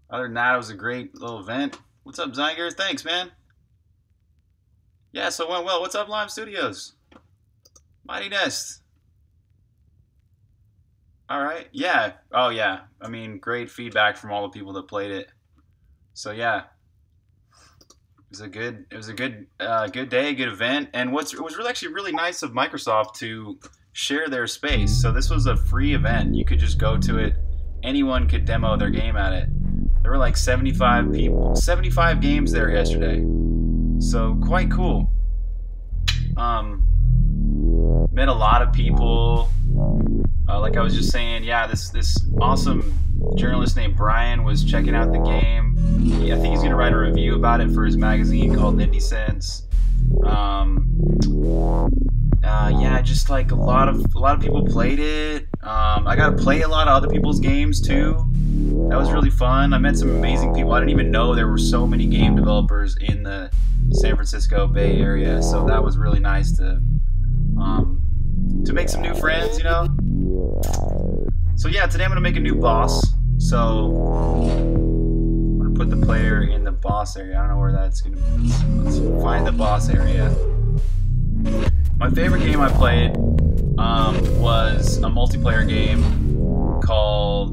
Other than that, it was a great little event. What's up, Zyger? Thanks, man. Yeah, so it went well. What's up, Lime Studios? Mighty Nest. All right. Yeah. Oh, yeah. I mean, great feedback from all the people that played it. So yeah, good day, good event. And it was really actually really nice of Microsoft to share their space. So this was a free event. You could just go to it. Anyone could demo their game at it. There were like 75 people, 75 games there yesterday. So quite cool. Um, Met a lot of people. Like I was just saying, yeah, this awesome journalist named Brian was checking out the game. I think he's gonna write a review about it for his magazine called Indie Sense. Yeah, just like a lot of people played it. I got to play a lot of other people's games too. That was really fun. I met some amazing people. I didn't even know there were so many game developers in the San Francisco Bay Area. So that was really nice to make some new friends, you know. So yeah, today I'm gonna make a new boss. So I'm gonna put the player in the boss area. I don't know where that's gonna be. Let's find the boss area. My favorite game I played was a multiplayer game called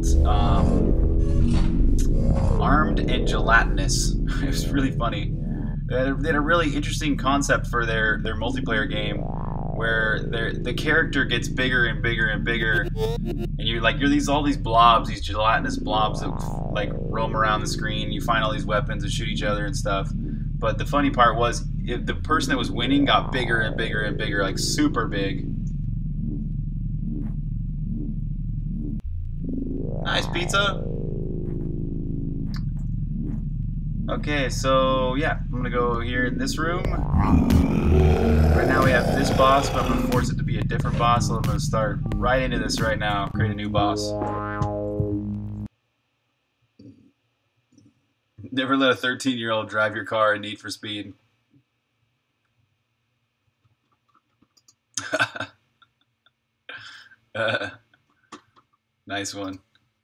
Armed and Gelatinous. It was really funny. They had a really interesting concept for their multiplayer game, where the character gets bigger and bigger and bigger, and you're all these blobs, these gelatinous blobs that like roam around the screen. You find all these weapons and shoot each other and stuff. But the funny part was, the person that was winning got bigger and bigger and bigger, like super big. Nice pizza. Okay, so yeah, I'm gonna go here in this room. Right now we have this boss, but I'm gonna force it to be a different boss, so I'm gonna start right into this right now, create a new boss. Never let a 13-year-old drive your car in Need for Speed. Nice one.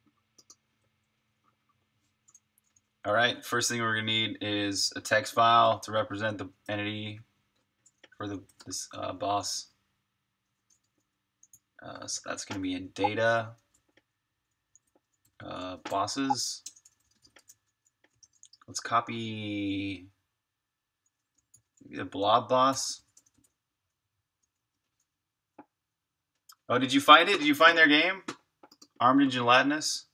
All right, first thing we're gonna need is a text file to represent the entity for this boss. So that's gonna be in data, bosses. Let's copy the blob boss. Oh, did you find it? Did you find their game? Armed and Gelatinous?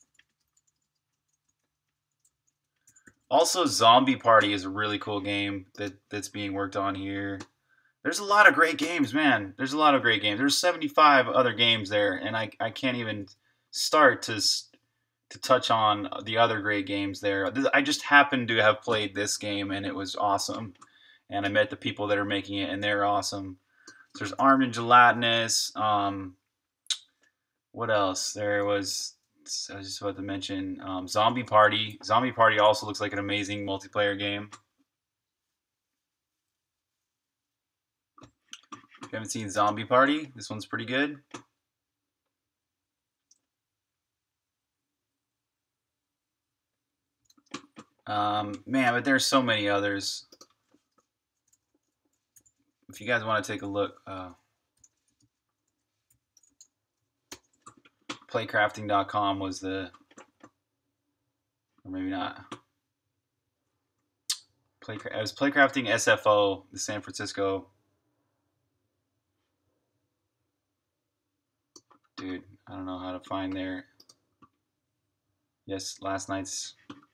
Also, Zombie Party is a really cool game that's being worked on here. There's a lot of great games, man. There's a lot of great games. There's 75 other games there, and I can't even start to touch on the other great games there. I just happened to have played this game, and it was awesome. And I met the people that are making it, and they're awesome. So there's Armed and Gelatinous. What else? There was... I was just about to mention Zombie Party. Zombie Party also looks like an amazing multiplayer game. If you haven't seen Zombie Party, this one's pretty good. Man, but there's so many others. If you guys want to take a look, playcrafting.com was the, or maybe not. It was Playcrafting SFO, the San Francisco. Dude, I don't know how to find their. Yes, last night's.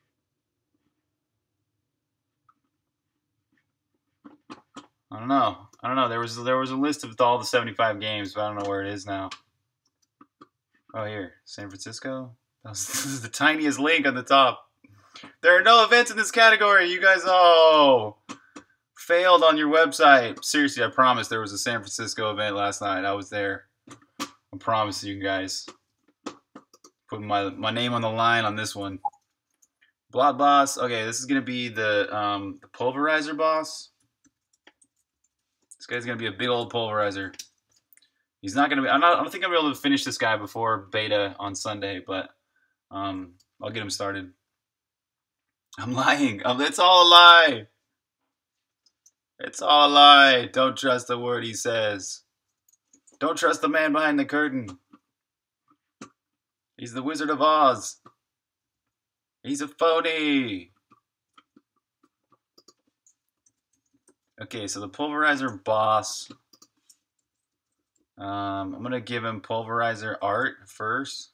I don't know. There was a list of all the 75 games, but I don't know where it is now. Oh, here, San Francisco. This is the tiniest link on the top. There are no events in this category. You guys, failed on your website. Seriously, I promise there was a San Francisco event last night. I was there. I promise you guys. Putting my name on the line on this one. Blob boss. Okay, this is gonna be the pulverizer boss. This guy's gonna be a big old pulverizer. He's not gonna be. I don't think I'm gonna be able to finish this guy before beta on Sunday, but I'll get him started. I'm lying. It's all a lie. It's all a lie. Don't trust a word he says. Don't trust the man behind the curtain. He's the Wizard of Oz. He's a phony. Okay, so the Pulverizer boss. I'm going to give him Pulverizer art first.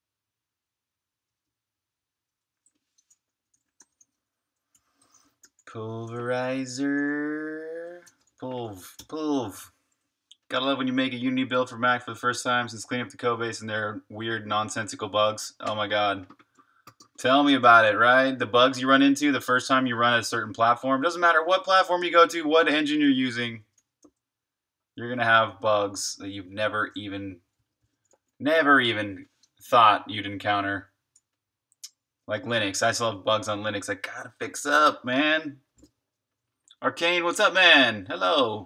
Pulverizer. Pulv. Gotta love when you make a Unity build for Mac for the first time since cleaning up the codebase and their weird, nonsensical bugs. Oh my god. Tell me about it, right? The bugs you run into the first time you run a certain platform. Doesn't matter what platform you go to, what engine you're using. You're going to have bugs that you've never even thought you'd encounter. Like Linux. I still have bugs on Linux I gotta fix up, man. Arcane, what's up, man? Hello.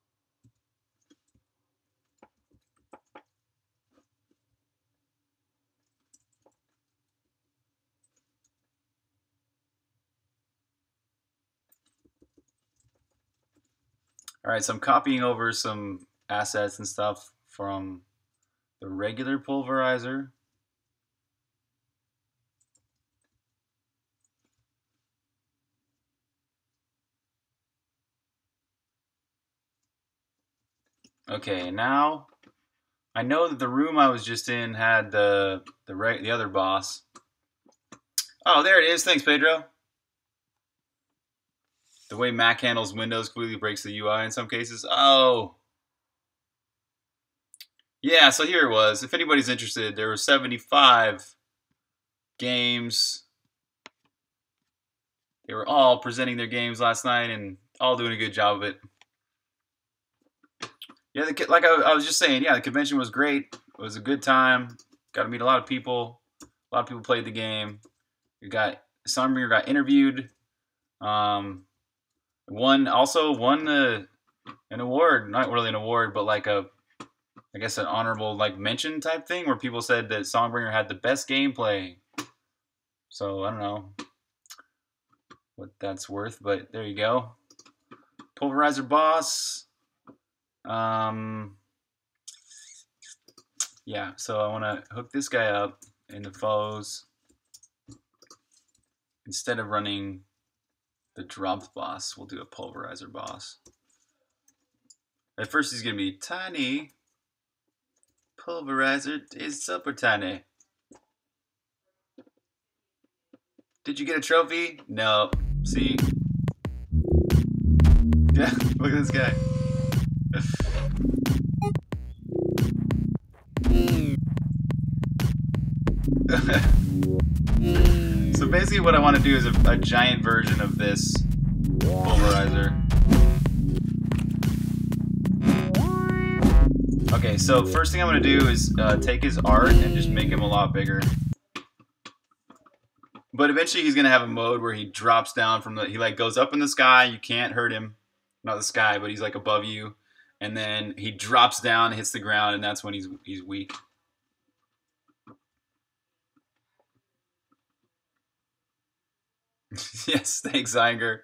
Alright, so I'm copying over some assets and stuff from the regular Pulverizer. Okay, now I know that the room I was just in had the other boss. Oh, there it is. Thanks, Pedro. The way Mac handles Windows completely breaks the UI in some cases. Oh. Yeah, so here it was. If anybody's interested, there were 75 games. They were all presenting their games last night and all doing a good job of it. Yeah, like I was just saying, yeah, the convention was great. It was a good time. Got to meet a lot of people. A lot of people played the game. Songbringer got interviewed. Won an award. Not really an award, but like I guess an honorable like mention type thing where people said that Songbringer had the best gameplay. So I don't know what that's worth, but there you go. Pulverizer boss. Yeah, so I want to hook this guy up in the foes instead of running the dropped boss. We'll do a Pulverizer boss. At first he's gonna be tiny. Pulverizer is super tiny. Did you get a trophy? No. See? Yeah, look at this guy. So basically what I want to do is a giant version of this Pulverizer. Okay, so first thing I'm going to do is take his art and just make him a lot bigger. But eventually he's going to have a mode where he drops down from he like goes up in the sky, you can't hurt him. Not the sky, but he's like above you. And then he drops down, hits the ground, and that's when he's weak. Yes, thanks, Inger.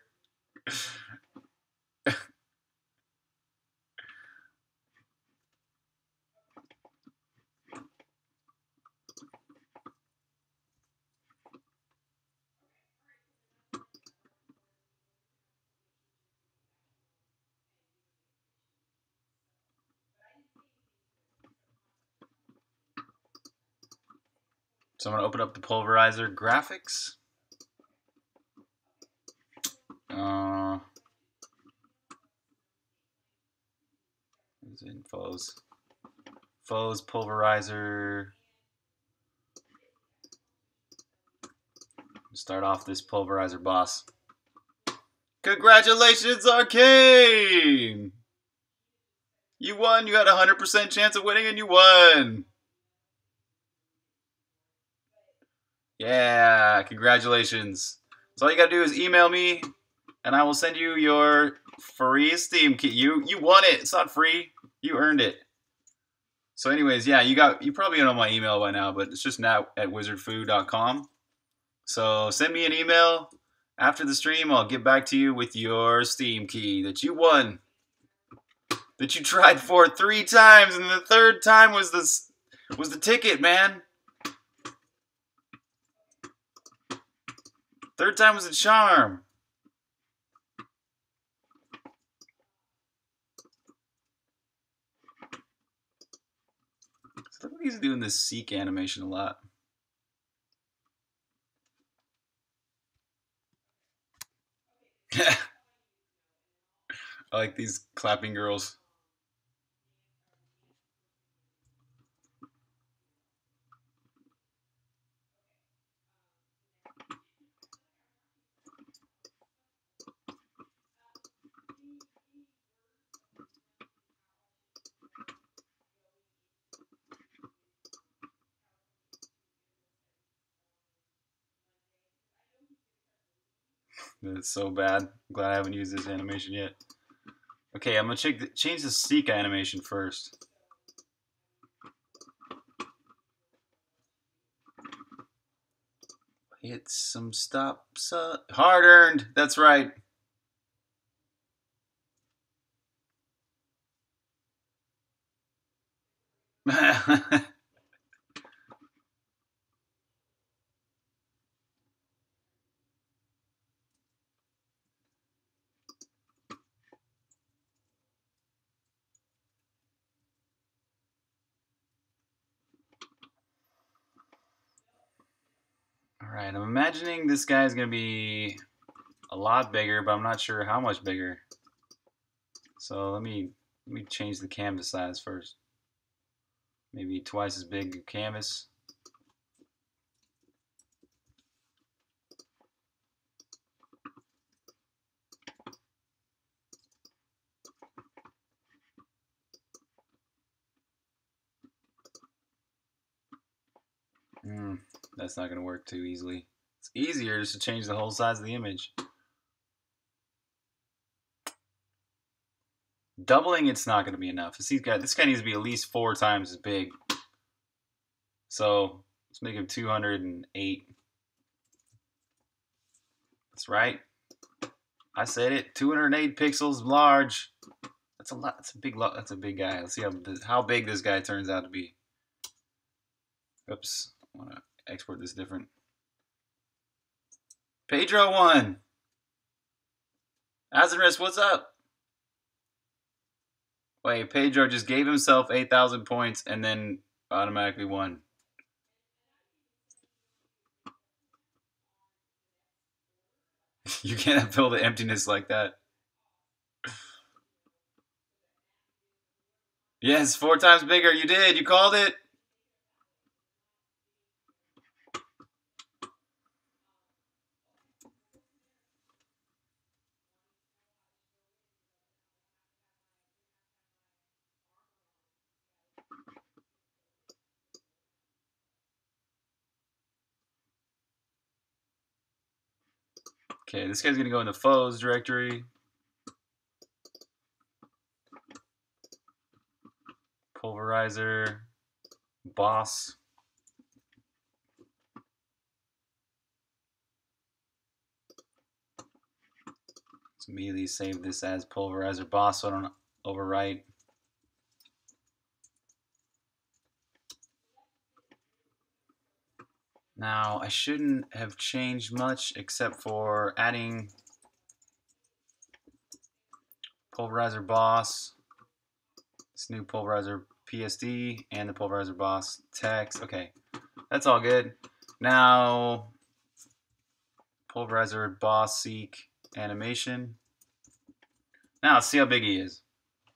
So I'm going to open up the Pulverizer graphics. In foes, Pulverizer. Start off this Pulverizer boss. Congratulations, Arcane! You won. You had a 100% chance of winning, and you won. Yeah, congratulations. So all you gotta do is email me, and I will send you your free Steam key. You won it. It's not free. You earned it. So anyways, yeah, you probably know my email by now, but it's just now at wizardfoo.com. So send me an email, After the stream, I'll get back to you with your Steam key that you won. That you tried for 3 times, and the 3rd time was the ticket, man. 3rd time was a charm. So look like he's doing this seek animation a lot. I like these clapping girls. That's so bad. I'm glad I haven't used this animation yet. Okay, I'm gonna change the seek animation first. Hit some stops. Hard earned. That's right. Alright, I'm imagining this guy's gonna be a lot bigger, but I'm not sure how much bigger. So let me change the canvas size first. Maybe twice as big canvas. That's not going to work too easily. It's easier just to change the whole size of the image. Doubling it's not going to be enough. This guy needs to be at least 4 times as big. So let's make him 208. That's right. I said it. 208 pixels large. That's a lot. That's a big guy. Let's see how big this guy turns out to be. Oops. I want to export this different. Pedro won. Azarus, what's up? Wait, Pedro just gave himself 8,000 points and then automatically won. You can't fill the emptiness like that. Yes, 4 times bigger. You did. You called it. Okay, this guy's gonna go in the foes directory. Pulverizer, boss. Let's immediately save this as pulverizer boss so I don't overwrite. Now, I shouldn't have changed much except for adding pulverizer boss, this new pulverizer PSD, and the pulverizer boss text. Okay, that's all good. Now, pulverizer boss seek animation. Now, let's see how big he is.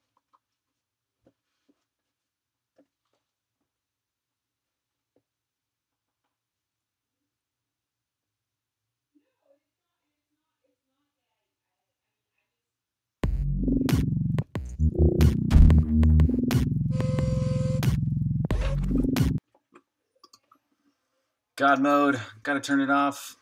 God mode, gotta turn it off.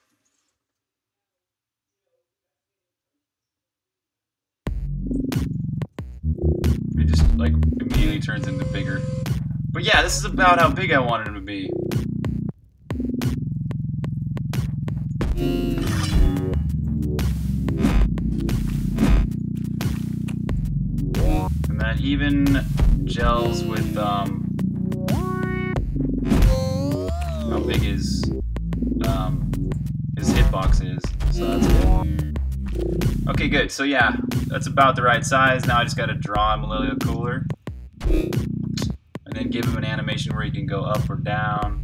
It just like immediately turns into bigger. But yeah, this is about how big I wanted him to be. even gels with how big his hitbox is. So that's good. Okay, good. So yeah, that's about the right size. Now I just got to draw him a little cooler, and then give him an animation where he can go up or down.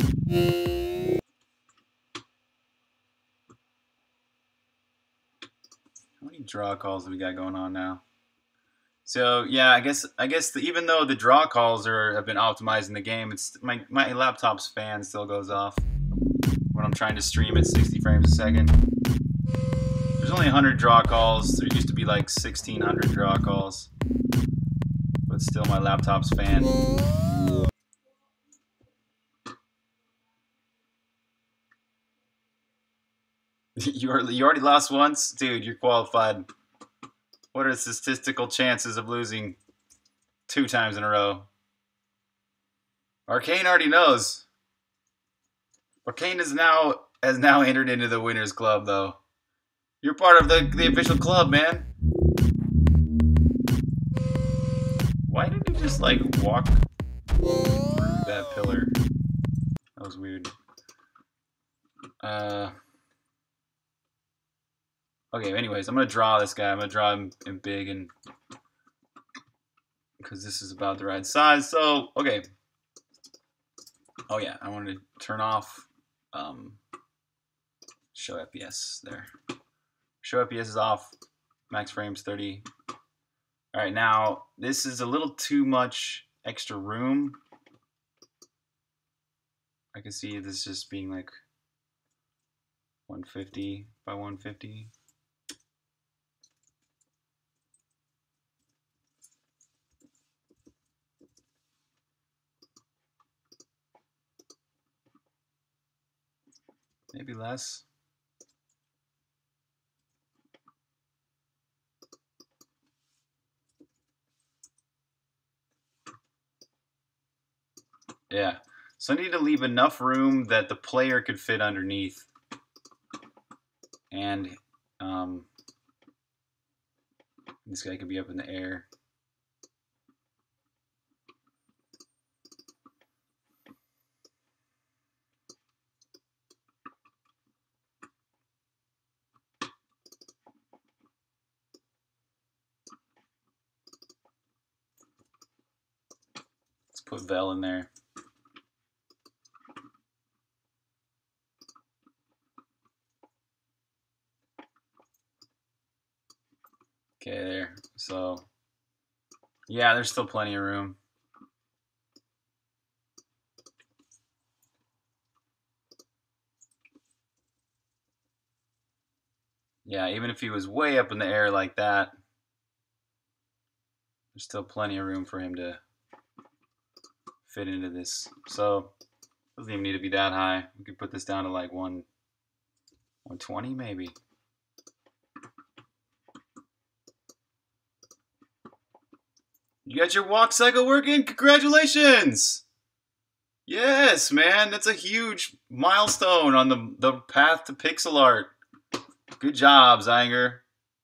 How many draw calls do we got going on now? So yeah, I guess even though the draw calls have been optimized in the game, it's my laptop's fan still goes off when I'm trying to stream at 60 frames a second. There's only 100 draw calls. There used to be like 1,600 draw calls, but still my laptop's fan. You already lost once, dude. You're qualified. What are the statistical chances of losing 2 times in a row? Arcane already knows. Arcane has now entered into the winners club, though. You're part of the official club, man. Why did you just like walk through that pillar? That was weird. Okay, anyways, I'm gonna draw this guy. I'm gonna draw him in big, and because this is about the right size. So, okay. Oh yeah, I wanted to turn off show FPS there. Show FPS is off. Max frames 30. All right, now this is a little too much extra room. I can see this just being like 150 by 150. Maybe less. Yeah. So I need to leave enough room that the player could fit underneath. And this guy could be up in the air. Let's put Vel in there. Okay, there. So, yeah, there's still plenty of room. Yeah, even if he was way up in the air like that, there's still plenty of room for him to fit into this. So, doesn't even need to be that high. We could put this down to like 120 maybe. You got your walk cycle working? Congratulations! Yes, man, that's a huge milestone on the path to pixel art. Good job, Zynger.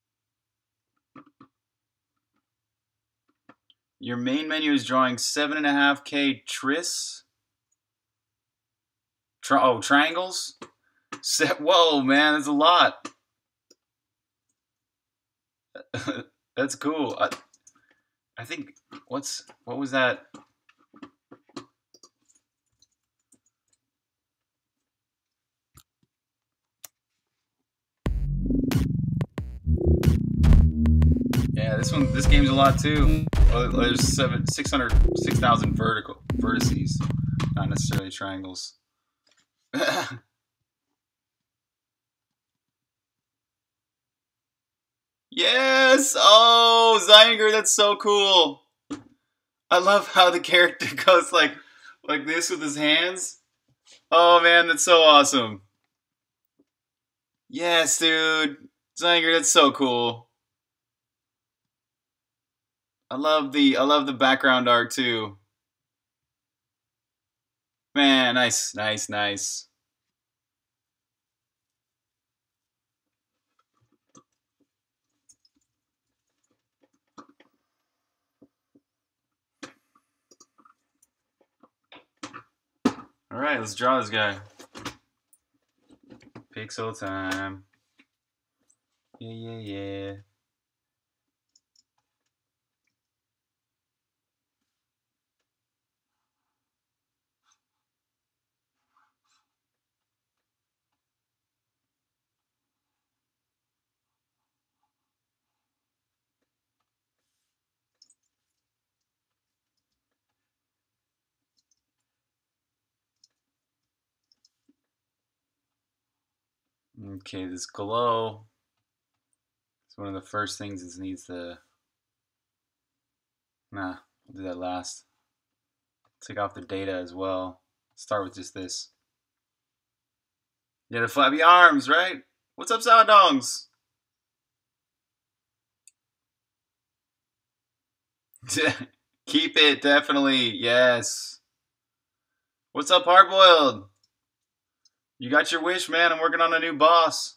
Your main menu is drawing 7.5K tris. Triangles? Whoa, man, that's a lot. That's cool. I think, what was that? Yeah, this game's a lot too. Well, there's 6,000 vertices, not necessarily triangles. Yes! Oh, Zynger, that's so cool. I love how the character goes like this with his hands. Oh man, that's so awesome. Yes, dude. Zynger, that's so cool. I love the background art too. Man, nice, nice, nice. All right, let's draw this guy. Pixel time. Yeah. Okay, this glow. It's one of the first things this needs to. Nah, I'll do that last. Take off the data as well. Start with just this. Yeah, the flabby arms, right? What's up, Soundongs? Keep it, definitely. Yes. What's up, Hardboiled? You got your wish, man. I'm working on a new boss.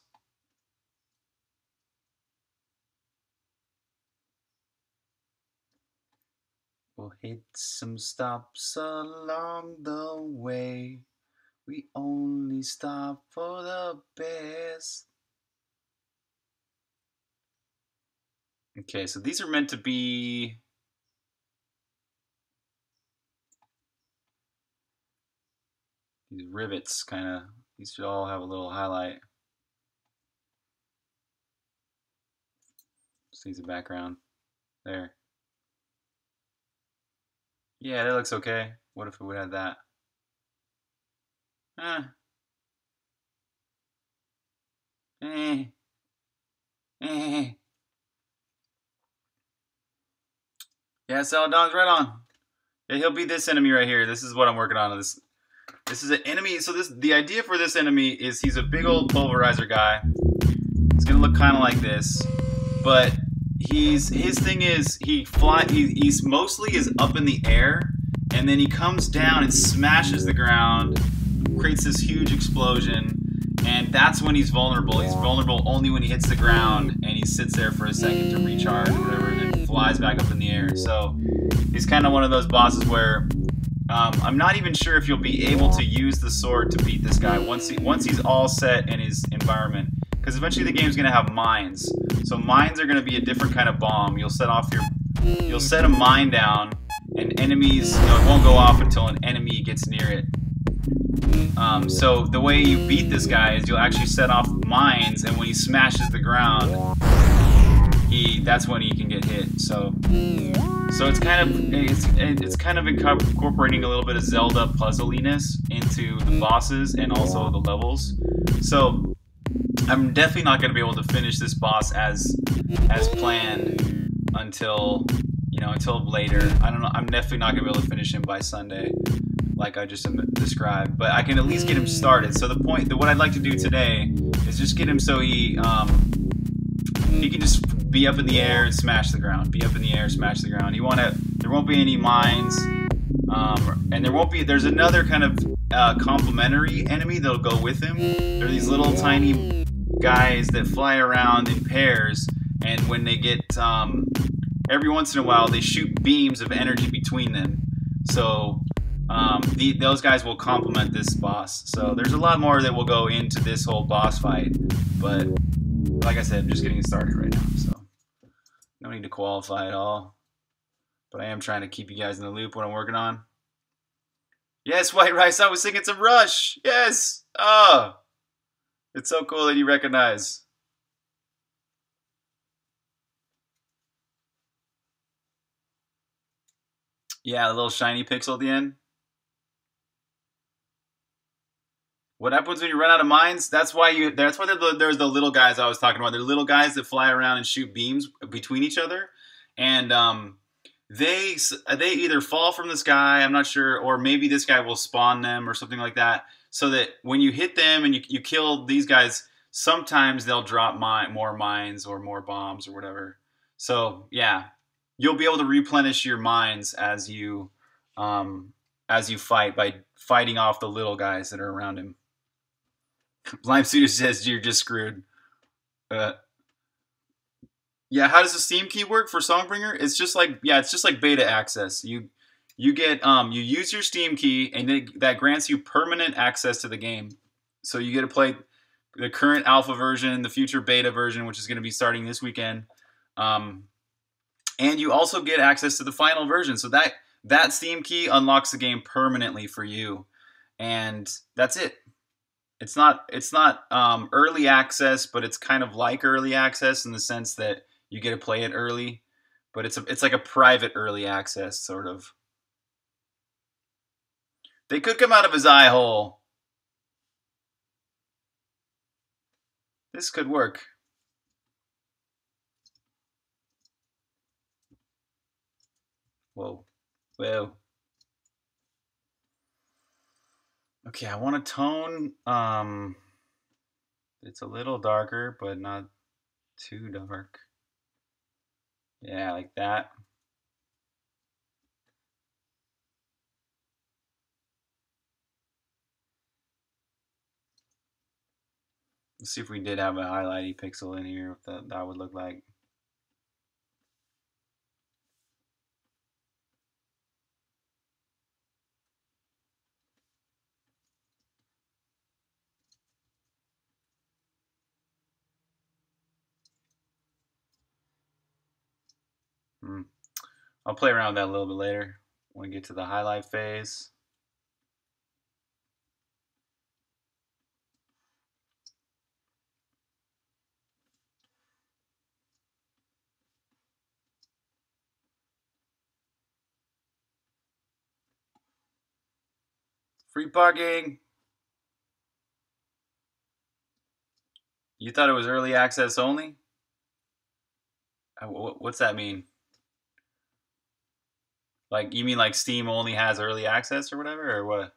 We'll hit some stops along the way. We only stop for the best. Okay, so these are meant to be... these rivets, kind of. These should all have a little highlight. Just needs a background. There. Yeah, that looks okay. What if we would have that? Yeah, Saladon's right on. Yeah, he'll be this enemy right here. This is what I'm working on. This is an enemy. So the idea for this enemy is he's a big old pulverizer guy. It's gonna look kind of like this, but his thing is he's mostly is up in the air, and then he comes down and smashes the ground, creates this huge explosion, and that's when he's vulnerable. He's vulnerable only when he hits the ground, and he sits there for a second to recharge or whatever, and then flies back up in the air. So he's kind of one of those bosses where I'm not even sure if you'll be able to use the sword to beat this guy once he's all set in his environment. Because eventually the game's gonna have mines. So mines are gonna be a different kind of bomb. You'll set a mine down, and enemies, it won't go off until an enemy gets near it. So the way you beat this guy is you'll actually set off mines, and when he smashes the ground, that's when he can get hit. So it's kind of incorporating a little bit of Zelda puzzliness into the bosses and also the levels. So I'm definitely not going to be able to finish this boss as planned until later. I don't know. I'm definitely not going to be able to finish him by Sunday, like I just described. But I can at least get him started. So what I'd like to do today is just get him so he can just be up in the air and smash the ground. Be up in the air, smash the ground. There won't be any mines, and there's another kind of complementary enemy that'll go with him. They're these little tiny guys that fly around in pairs, and when they get every once in a while they shoot beams of energy between them. So those guys will complement this boss. So there's a lot more that will go into this whole boss fight, but like I said, I'm just getting it started right now, so no need to qualify at all. But I am trying to keep you guys in the loop what I'm working on. Yes, White Rice, I was singing some Rush. Yes. Oh, it's so cool that you recognize. Yeah, a little shiny pixel at the end. What happens when you run out of mines? That's why there's the little guys I was talking about. They're little guys that fly around and shoot beams between each other, and they either fall from the sky, I'm not sure, or maybe this guy will spawn them or something like that. So that when you hit them and you kill these guys, sometimes they'll drop more mines or more bombs or whatever. So yeah, you'll be able to replenish your mines as you fight by fighting off the little guys that are around him. Lime Suda says you're just screwed. Yeah, how does the Steam key work for Songbringer? It's just like beta access. You you get you use your Steam key, and that grants you permanent access to the game. So you get to play the current alpha version, the future beta version, which is going to be starting this weekend, and you also get access to the final version. So that Steam key unlocks the game permanently for you, and that's it. It's not early access, but it's kind of like early access in the sense that you get to play it early, but it's like a private early access sort of. They could come out of his eye hole. This could work. Whoa. Whoa. Okay, I want to tone. It's a little darker, but not too dark. Yeah, like that. Let's see if we did have a highlighty pixel in here, what that would look like. I'll play around with that a little bit later when we get to the highlight phase. Free parking. You thought it was early access only? What's that mean? Like, you mean like Steam only has early access or whatever, or what?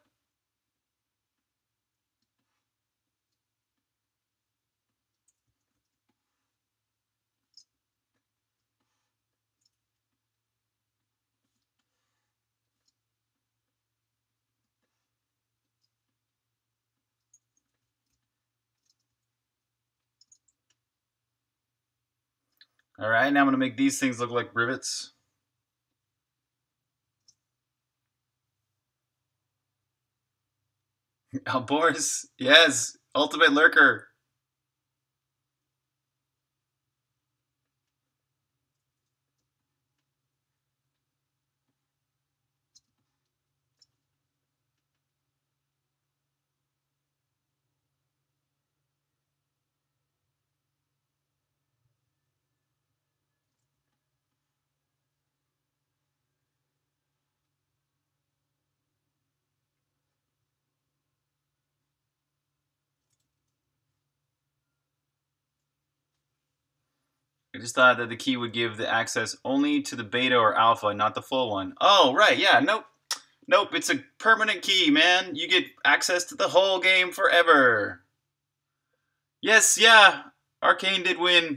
All right, now I'm gonna make these things look like rivets. Boris, yes, ultimate lurker. I just thought that the key would give the access only to the beta or alpha, not the full one. Oh, right, yeah, nope. Nope, it's a permanent key, man. You get access to the whole game forever. Yes, yeah, Arcane did win.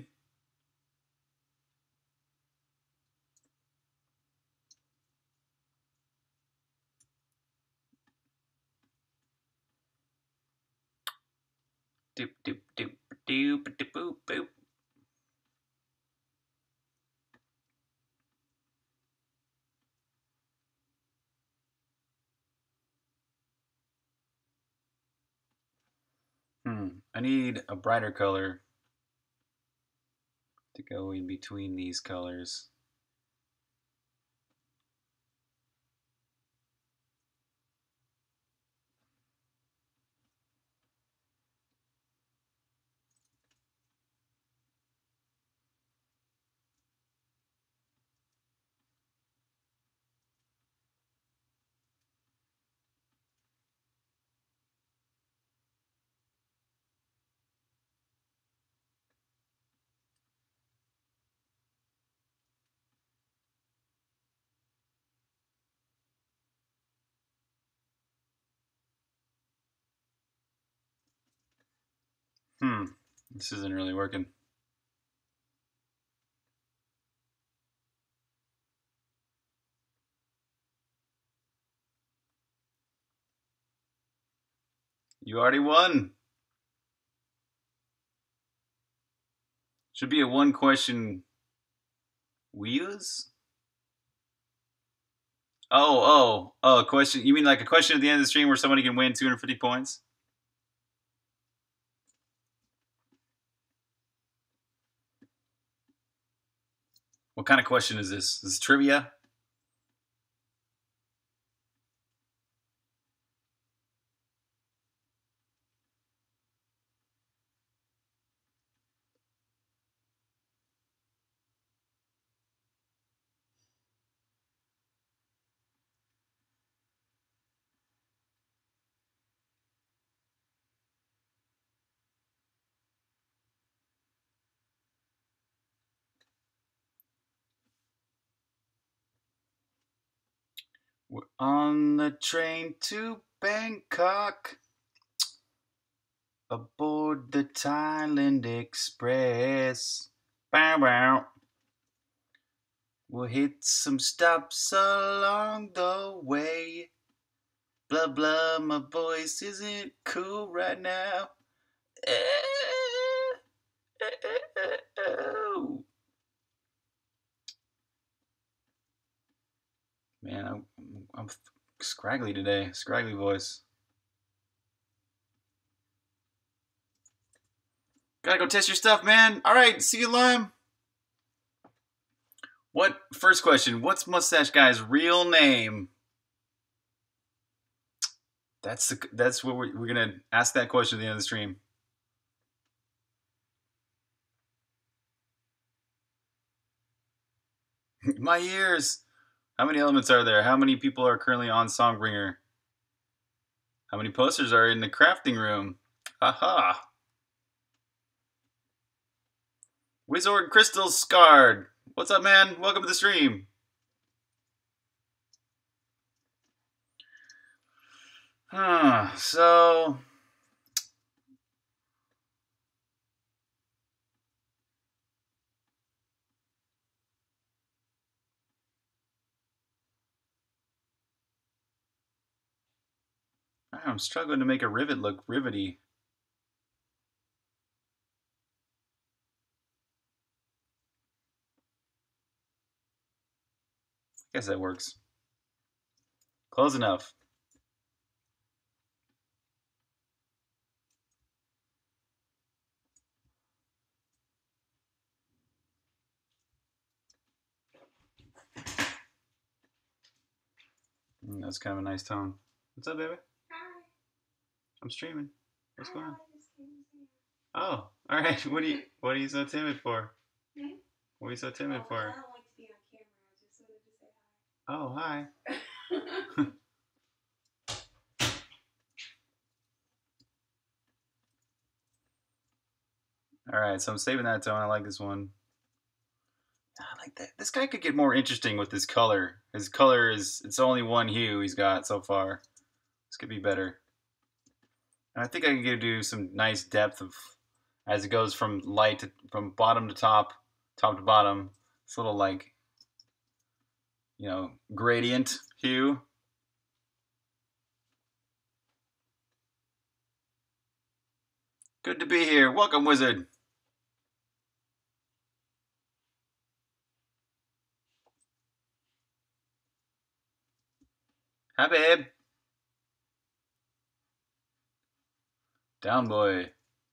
Doop, doop, doop, doop, doop, boop, boop. I need a brighter color to go in between these colors. This isn't really working. You already won. Should be a one question wheels. Oh, a question. You mean like a question at the end of the stream where somebody can win 250 points? What kind of question is this? Is this trivia? We're on the train to Bangkok, aboard the Thailand Express. Bow wow. We'll hit some stops along the way. Blah blah, my voice isn't cool right now. Man, I'm scraggly today. Scraggly voice. Gotta go test your stuff, man. All right, see you, Lime. What first question? What's Mustache Guy's real name? That's what we're gonna ask that question at the end of the stream. My ears. How many elements are there? How many people are currently on Songbringer? How many posters are in the crafting room? Aha. Wizard Crystal Scarred. What's up, man? Welcome to the stream. So I'm struggling to make a rivet look rivety. I guess that works. Close enough. That's kind of a nice tone. What's up, baby? Hi. I'm streaming. What's going on? Oh, all right. What are you so timid for? Hmm? What are you so timid for? I don't like to be on camera. I just wanted to say hi. Oh, hi. All right, so I'm saving that tone. I like this one. I like that. This guy could get more interesting with his color. His color it's only one hue he's got so far. This could be better. And I think I can do some nice depth of as it goes from light to from bottom to top, top to bottom. It's a little like gradient hue. Good to be here. Welcome, Wizard. Hi, babe. Down, boy.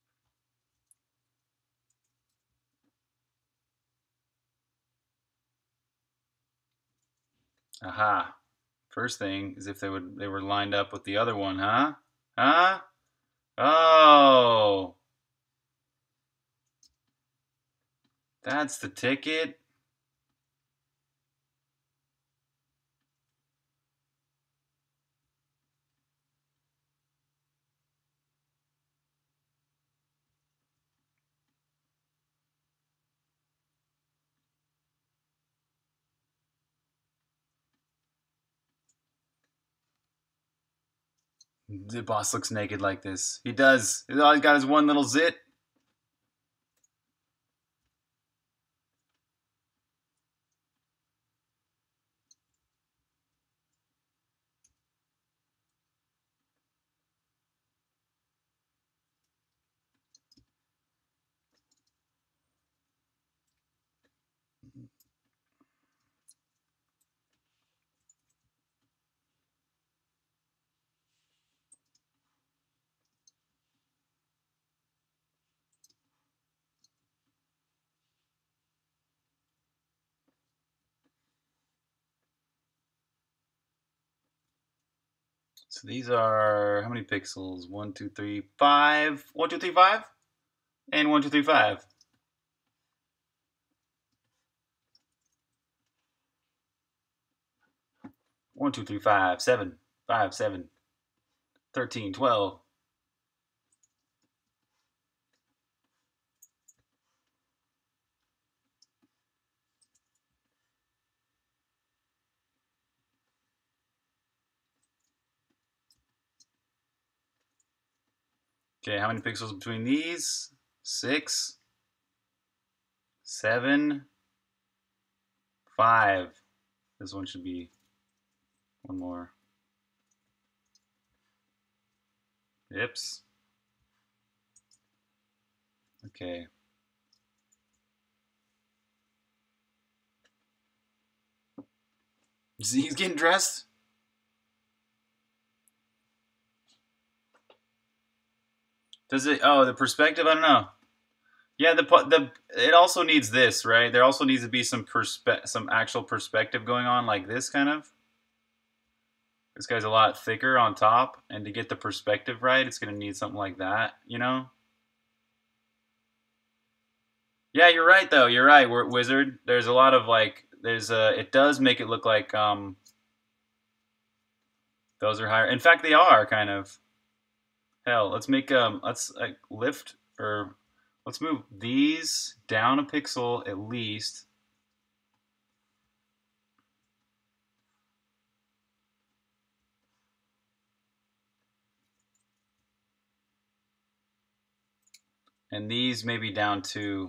Aha. First thing is if they were lined up with the other one, huh? Huh? Oh. That's the ticket. The boss looks naked like this. He does. He's always got his one little zit. So these are how many pixels? 1, 2, 3, 5. 1, 2, 3, 5, and 1, 2, 3, 5. 1, 2, 3, 5, 7, 5, 7, 13, 12. Okay, how many pixels between these? 6, 7, 5. This one should be one more. Oops. Okay. See, he's getting dressed. Does it? Oh, the perspective. I don't know. Yeah, it also needs this, right? There also needs to be some actual perspective going on, like this kind of. This guy's a lot thicker on top, and to get the perspective right, it's gonna need something like that, you know? Yeah, you're right though. You're right, Wizard. There's a lot of like, it does make it look like those are higher. In fact, they are kind of. Hell, let's make let's like lift or let's move these down a pixel at least. And these maybe down to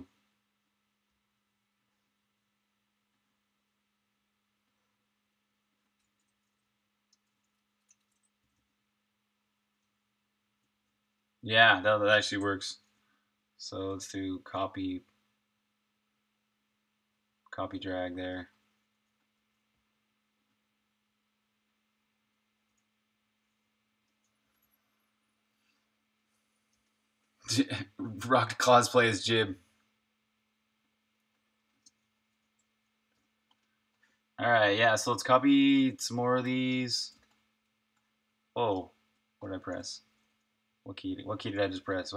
yeah, that actually works. So let's do copy drag there. Rock cosplay as Jib. All right, yeah. So let's copy some more of these. Oh, what did I press? What key? What key did I just press?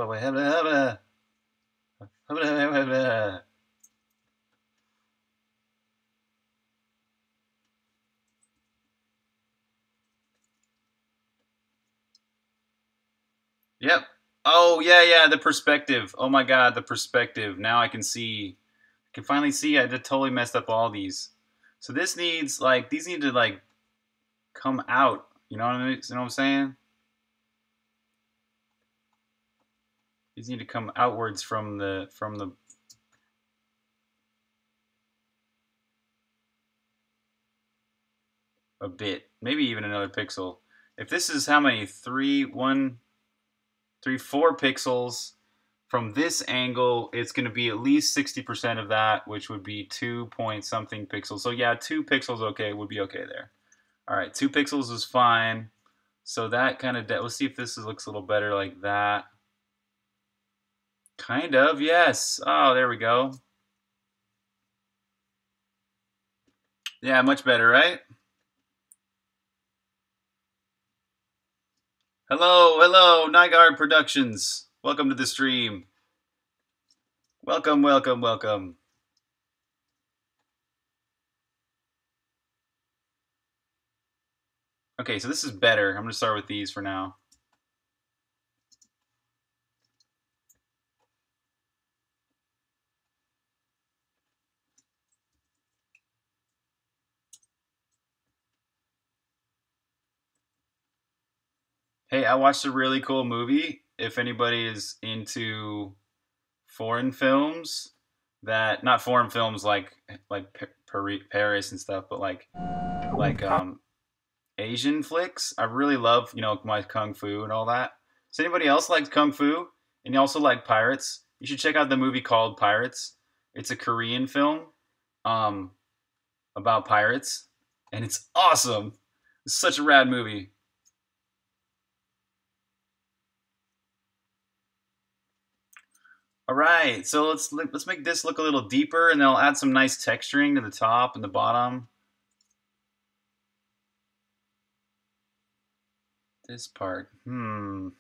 Yep. Oh yeah, yeah. The perspective. Oh my God, the perspective. Now I can see. I can finally see. I just totally messed up all these. So this needs like these need to like come out. You know what I mean? You know what I'm saying? These need to come outwards from the a bit, maybe even another pixel. If this is how many 4 pixels from this angle, it's going to be at least 60% of that, which would be 2 point something pixels. So yeah, 2 pixels okay would be okay there. All right, 2 pixels is fine. So that kind of let's see if this looks a little better like that. Kind of, yes. Oh, there we go. Yeah, much better, right? Hello, hello, Nygaard Productions. Welcome to the stream. Welcome, welcome, welcome. Okay, so this is better. I'm going to start with these for now. Hey, I watched a really cool movie. If anybody is into foreign films, that not foreign films like Paris and stuff, but like Asian flicks. I really love, you know, my kung fu and all that. So anybody else likes kung fu and you also like pirates? You should check out the movie called Pirates. It's a Korean film um, about pirates, and it's awesome. It's such a rad movie. All right, so let's make this look a little deeper, and then I'll add some nice texturing to the top and the bottom. This part. What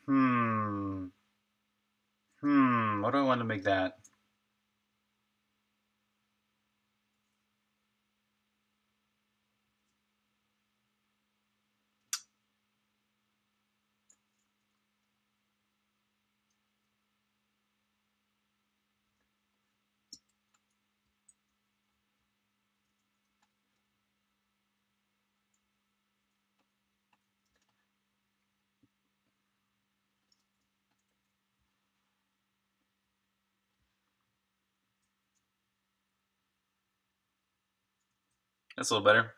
do I want to make that? That's a little better.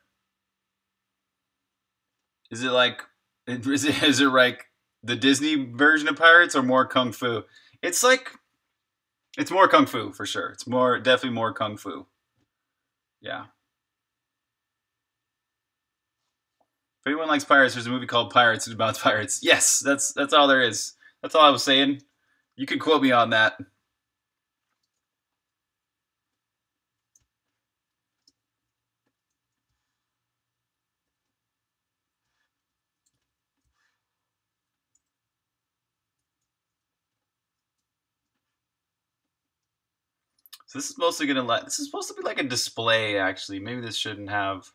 Is it like, is it like the Disney version of Pirates or more Kung Fu? It's like, it's more Kung Fu for sure. It's definitely more Kung Fu. Yeah. If anyone likes pirates, there's a movie called Pirates. It's about pirates. Yes, that's all there is. That's all I was saying. You can quote me on that. So this is mostly gonna this is supposed to be like a display actually. Maybe this shouldn't have.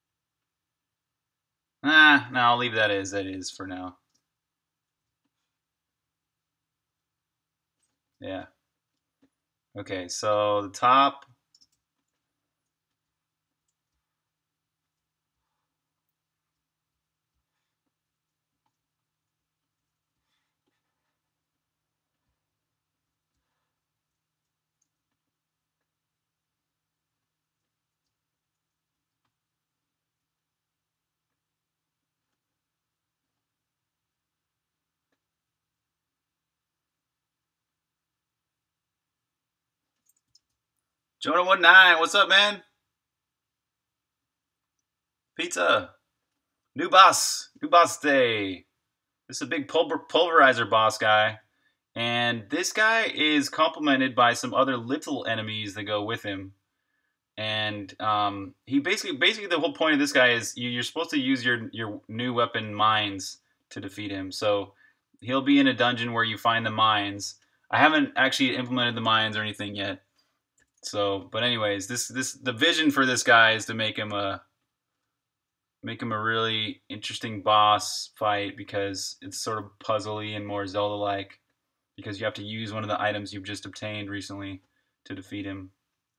No, I'll leave that as it is for now. Yeah. Okay, so the top. Jonah19, what's up, man? Pizza. New boss day. This is a big pulverizer boss guy. And this guy is complemented by some other little enemies that go with him. And he basically the whole point of this guy is you're supposed to use your new weapon mines to defeat him. So he'll be in a dungeon where you find the mines. I haven't actually implemented the mines or anything yet. So, but anyways, the vision for this guy is to make him a really interesting boss fight because it's sort of puzzly and more Zelda-like because you have to use one of the items you've just obtained recently to defeat him.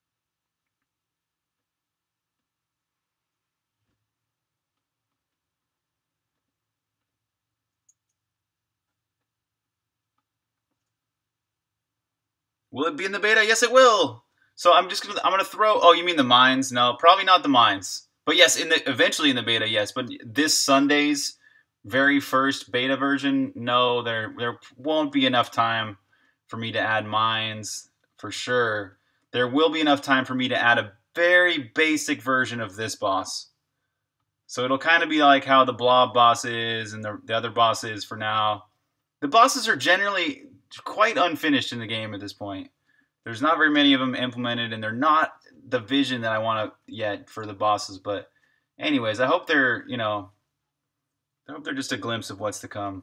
Will it be in the beta? Yes, it will. So I'm gonna throw. Oh, you mean the mines? No, probably not the mines. But yes, eventually in the beta, yes. But this Sunday's very first beta version, no, there won't be enough time for me to add mines for sure. There will be enough time for me to add a very basic version of this boss. So it'll kind of be like how the Blob boss is and the other boss is for now. The bosses are generally quite unfinished in the game at this point. There's not very many of them implemented, and they're not the vision that I want to yet for the bosses. But anyways, I hope they're, I hope they're just a glimpse of what's to come.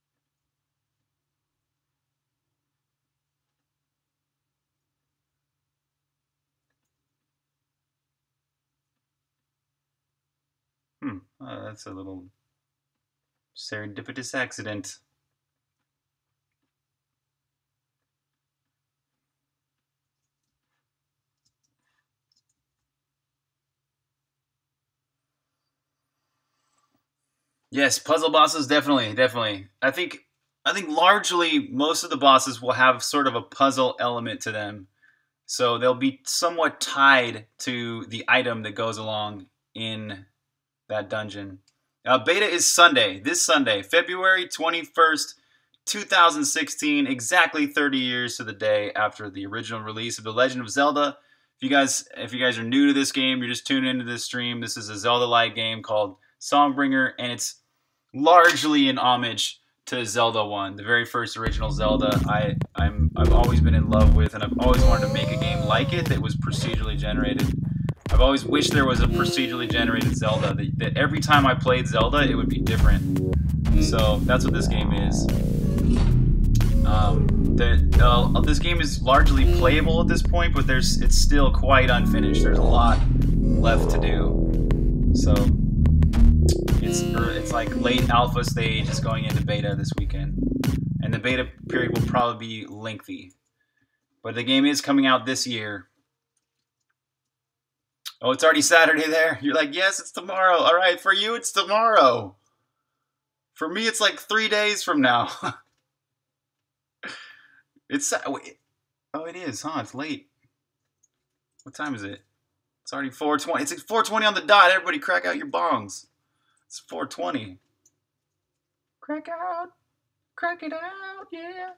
That's a little serendipitous accident. Yes, puzzle bosses definitely. I think largely most of the bosses will have sort of a puzzle element to them. So they'll be somewhat tied to the item that goes along in that dungeon. Beta is Sunday, this Sunday, February 21st, 2016, exactly 30 years to the day after the original release of The Legend of Zelda. If you guys are new to this game, you're just tuning into this stream. This is a Zelda-like game called Songbringer, and it's largely an homage to Zelda 1, the very first original Zelda. I've always been in love with, and I've always wanted to make a game like it that was procedurally generated. I've always wished there was a procedurally generated Zelda, that every time I played Zelda, it would be different. So that's what this game is. This game is largely playable at this point, but it's still quite unfinished. There's a lot left to do. So it's like late alpha stage. It's going into beta this weekend, and the beta period will probably be lengthy. But the game is coming out this year. Oh, it's already Saturday there. You're like, yes, it's tomorrow. All right, for you, it's tomorrow. For me, it's like 3 days from now. It's oh, it is, huh? It's late. What time is it? It's already 4:20. It's 4:20 on the dot. Everybody, crack out your bongs. It's 4:20. Crack it out, yeah.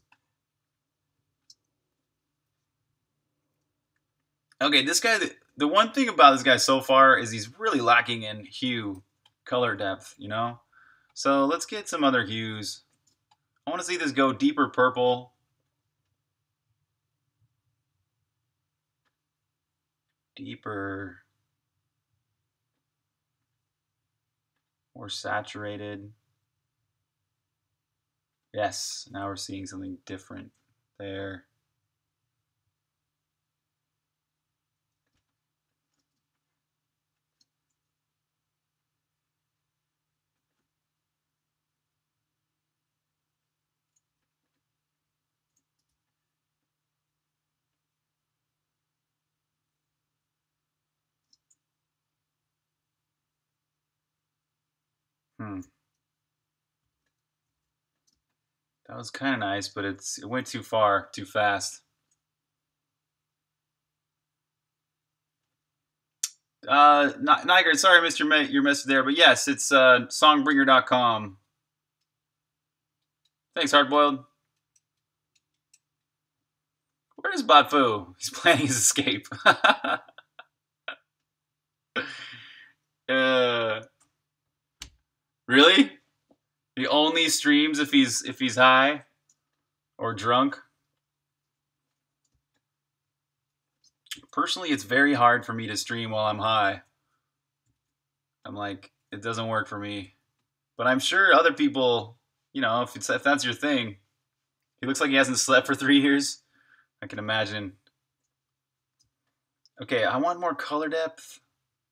Okay, this guy. The one thing about this guy so far is he's really lacking in hue, color depth. You know. So let's get some other hues. I want to see this go deeper purple. Deeper. More saturated. Yes, now we're seeing something different there. That was kind of nice, but it went too far, too fast. Niger, sorry I missed your message there, but yes, it's songbringer.com. Thanks, Hardboiled. Where is Batfu? He's planning his escape. Really? He only streams if he's high or drunk. Personally, it's very hard for me to stream while I'm high. I'm like, it doesn't work for me. But I'm sure other people, you know, if that's your thing. He looks like he hasn't slept for 3 years. I can imagine. Okay, I want more color depth.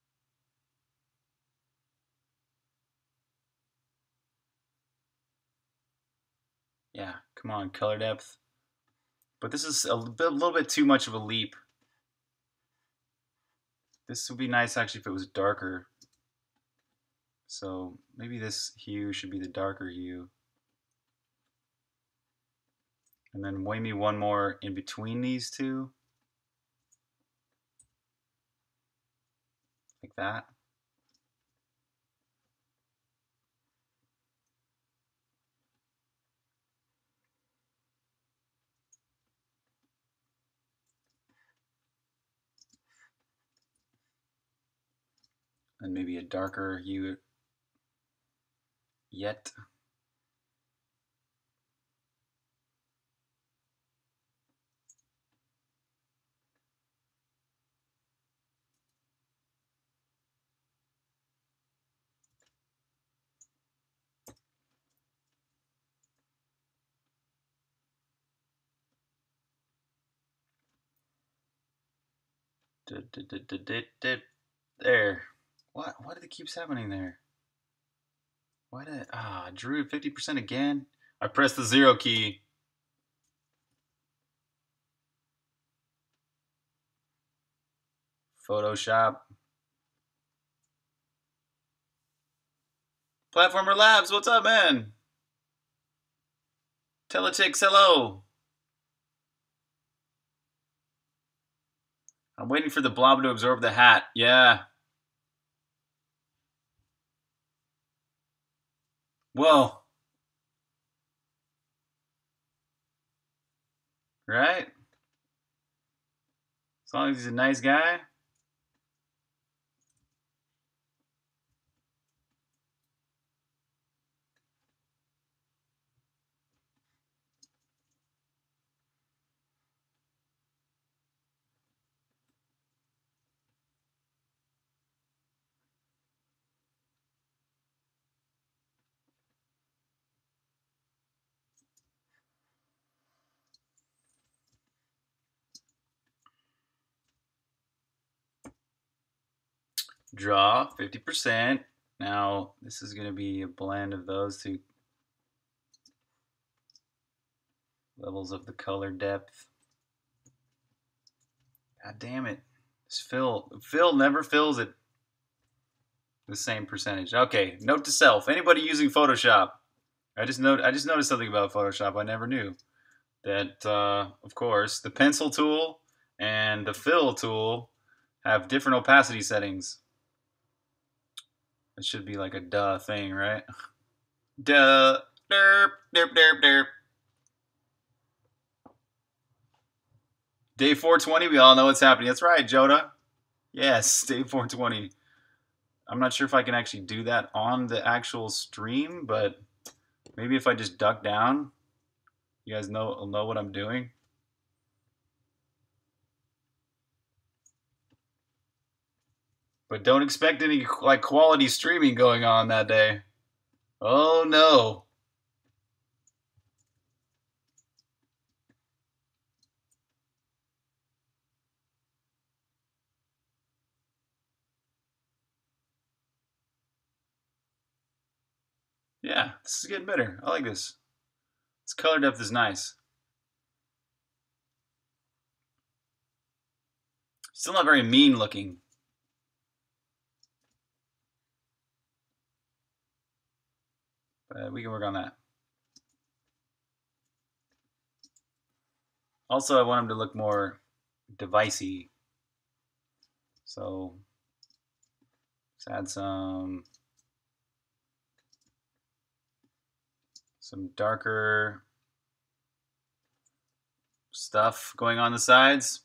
Yeah, come on, color depth. But this is a little bit too much of a leap. This would be nice actually if it was darker. So maybe this hue should be the darker hue. And then maybe one more in between these two. Like that. And maybe a darker hue yet. There. What did it keeps happening there? Why did Drew 50% again? I pressed the 0 key. Photoshop. Platformer Labs, what's up, man? Teletix, hello. I'm waiting for the blob to absorb the hat. Yeah. Whoa. Right? As long as he's a nice guy. Draw 50%. Now this is going to be a blend of those two levels of the color depth. God damn it. This fill never fills it the same percentage. Okay, note to self. Anybody using Photoshop? I just noticed something about Photoshop I never knew. That of course the pencil tool and the fill tool have different opacity settings. It should be like a duh thing, right? Duh. Derp, derp, derp, derp. Day 420, we all know what's happening. That's right, Joda. Yes, day 420. I'm not sure if I can actually do that on the actual stream, but maybe if I just duck down, you guys know what I'm doing. But don't expect any like quality streaming going on that day. Oh no. Yeah, this is getting better. I like this. This color depth is nice. Still not very mean looking. But we can work on that. Also, I want him to look more devicey. So let's add some darker stuff going on the sides.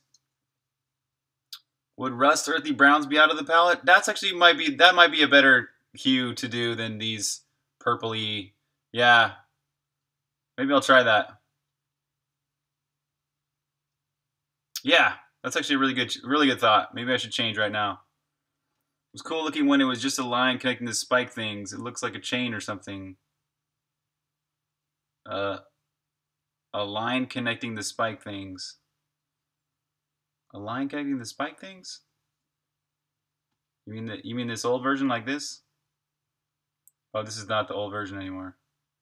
Would rust earthy browns be out of the palette? That's actually might be a better hue to do than these purpley. Yeah, maybe I'll try that. Yeah, that's actually a really good thought. Maybe I should change right now. It was cool looking when it was just a line connecting the spike things. It looks like a chain or something. A line connecting the spike things. A line connecting the spike things? You mean this old version like this? Oh, this is not the old version anymore.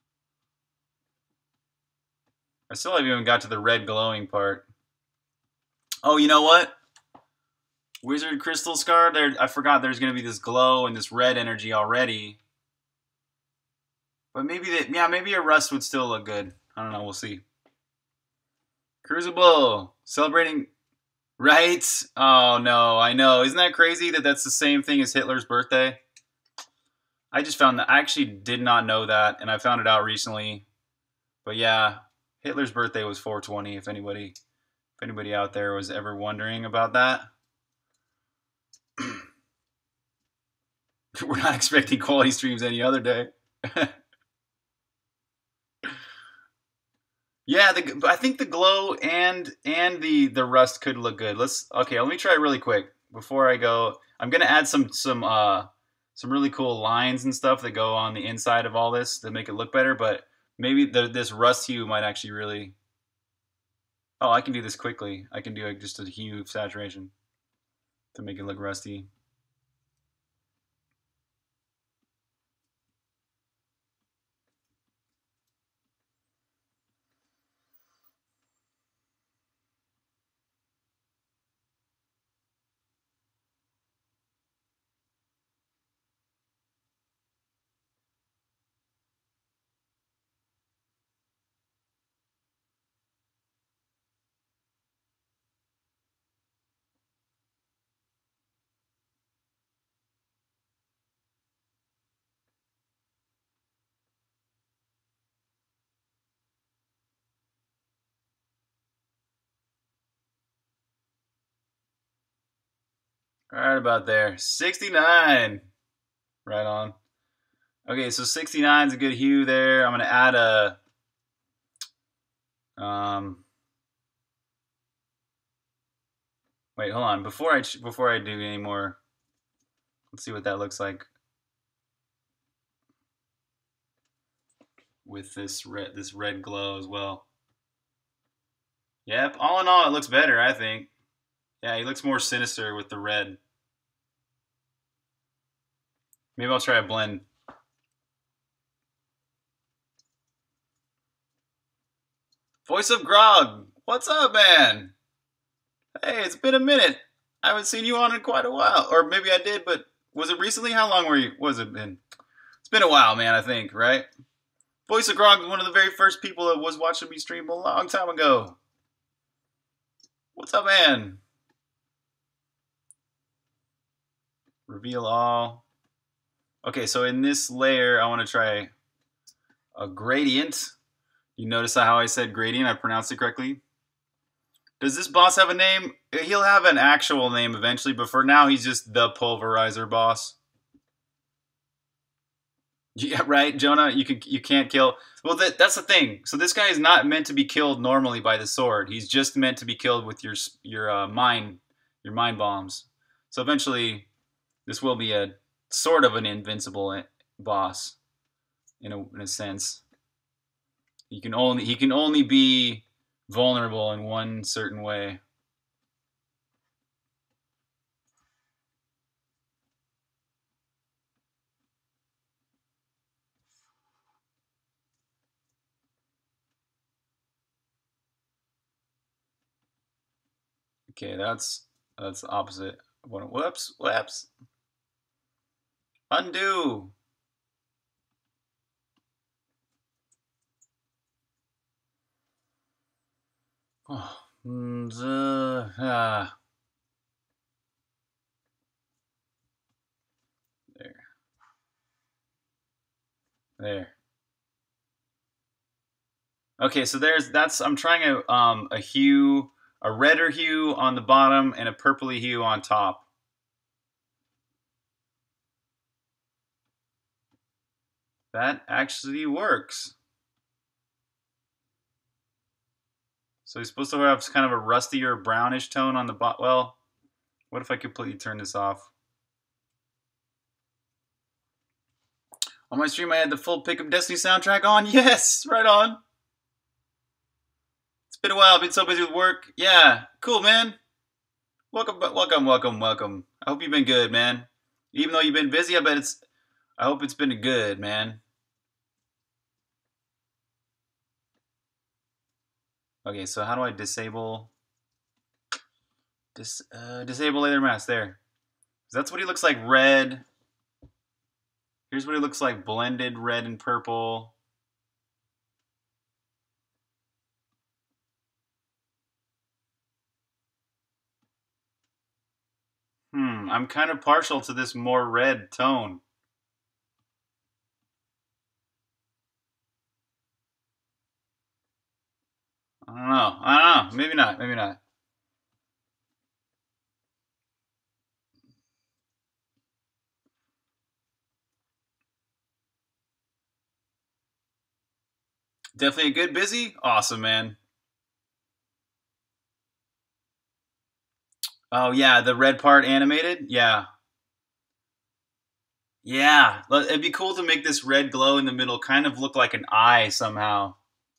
I still haven't even got to the red glowing part. Oh, you know what? Wizard Crystal Scar, I forgot there's going to be this glow and this red energy already. But maybe a rust would still look good. I don't know, we'll see. Crucible, celebrating, right? Oh no, I know. Isn't that crazy that that's the same thing as Hitler's birthday? I just found that. I actually did not know that, and I found it out recently. But yeah, Hitler's birthday was 420. If anybody out there was ever wondering about that. We're not expecting quality streams any other day. Yeah, I think the glow and the rust could look good. Let me try it really quick before I go. I'm gonna add some really cool lines and stuff that go on the inside of all this to make it look better. But maybe this rust hue might actually really. Oh, I can do this quickly. I can do just a hue of saturation to make it look rusty. Right about there. 69. Right on. Okay, so 69 is a good hue there. I'm going to add a... wait, hold on. Before I do any more, let's see what that looks like with this red glow as well. Yep, all in all, it looks better, I think. Yeah, he looks more sinister with the red. Maybe I'll try a blend. Voice of Grog, what's up, man? Hey, it's been a minute. I haven't seen you on in quite a while. Or maybe I did, but was it recently? How long was it been? It's been a while, man, I think, right? Voice of Grog was one of the very first people that was watching me stream a long time ago. What's up, man? Reveal all. Okay, so in this layer, I want to try a gradient. You notice how I said gradient? I pronounced it correctly. Does this boss have a name? He'll have an actual name eventually, but for now, he's just the Pulverizer boss. Yeah, right, Jonah. You can't kill. Well, that's the thing. So this guy is not meant to be killed normally by the sword. He's just meant to be killed with your mind bombs. So eventually, this will be a sort of an invincible boss, in a sense. He can only be vulnerable in one certain way. Okay, that's the opposite. Whoops. Undo. Oh, There. Okay, so I'm trying a hue, a redder hue on the bottom and a purpley hue on top. That actually works. So he's supposed to have kind of a rustier brownish tone on the bottom. Well, what if I completely turn this off? On my stream, I had the full Pick 'em Destiny soundtrack on. Yes, right on. It's been a while. I've been so busy with work. Yeah, cool, man. Welcome. I hope you've been good, man. Even though you've been busy, I hope it's been good, man. Okay, so how do I disable layer mask there? That's what he looks like red. Here's what he looks like blended red and purple. I'm kind of partial to this more red tone. I don't know. Maybe not. Definitely a good busy. Awesome, man. Oh, yeah, the red part animated? Yeah. Yeah, it'd be cool to make this red glow in the middle kind of look like an eye somehow.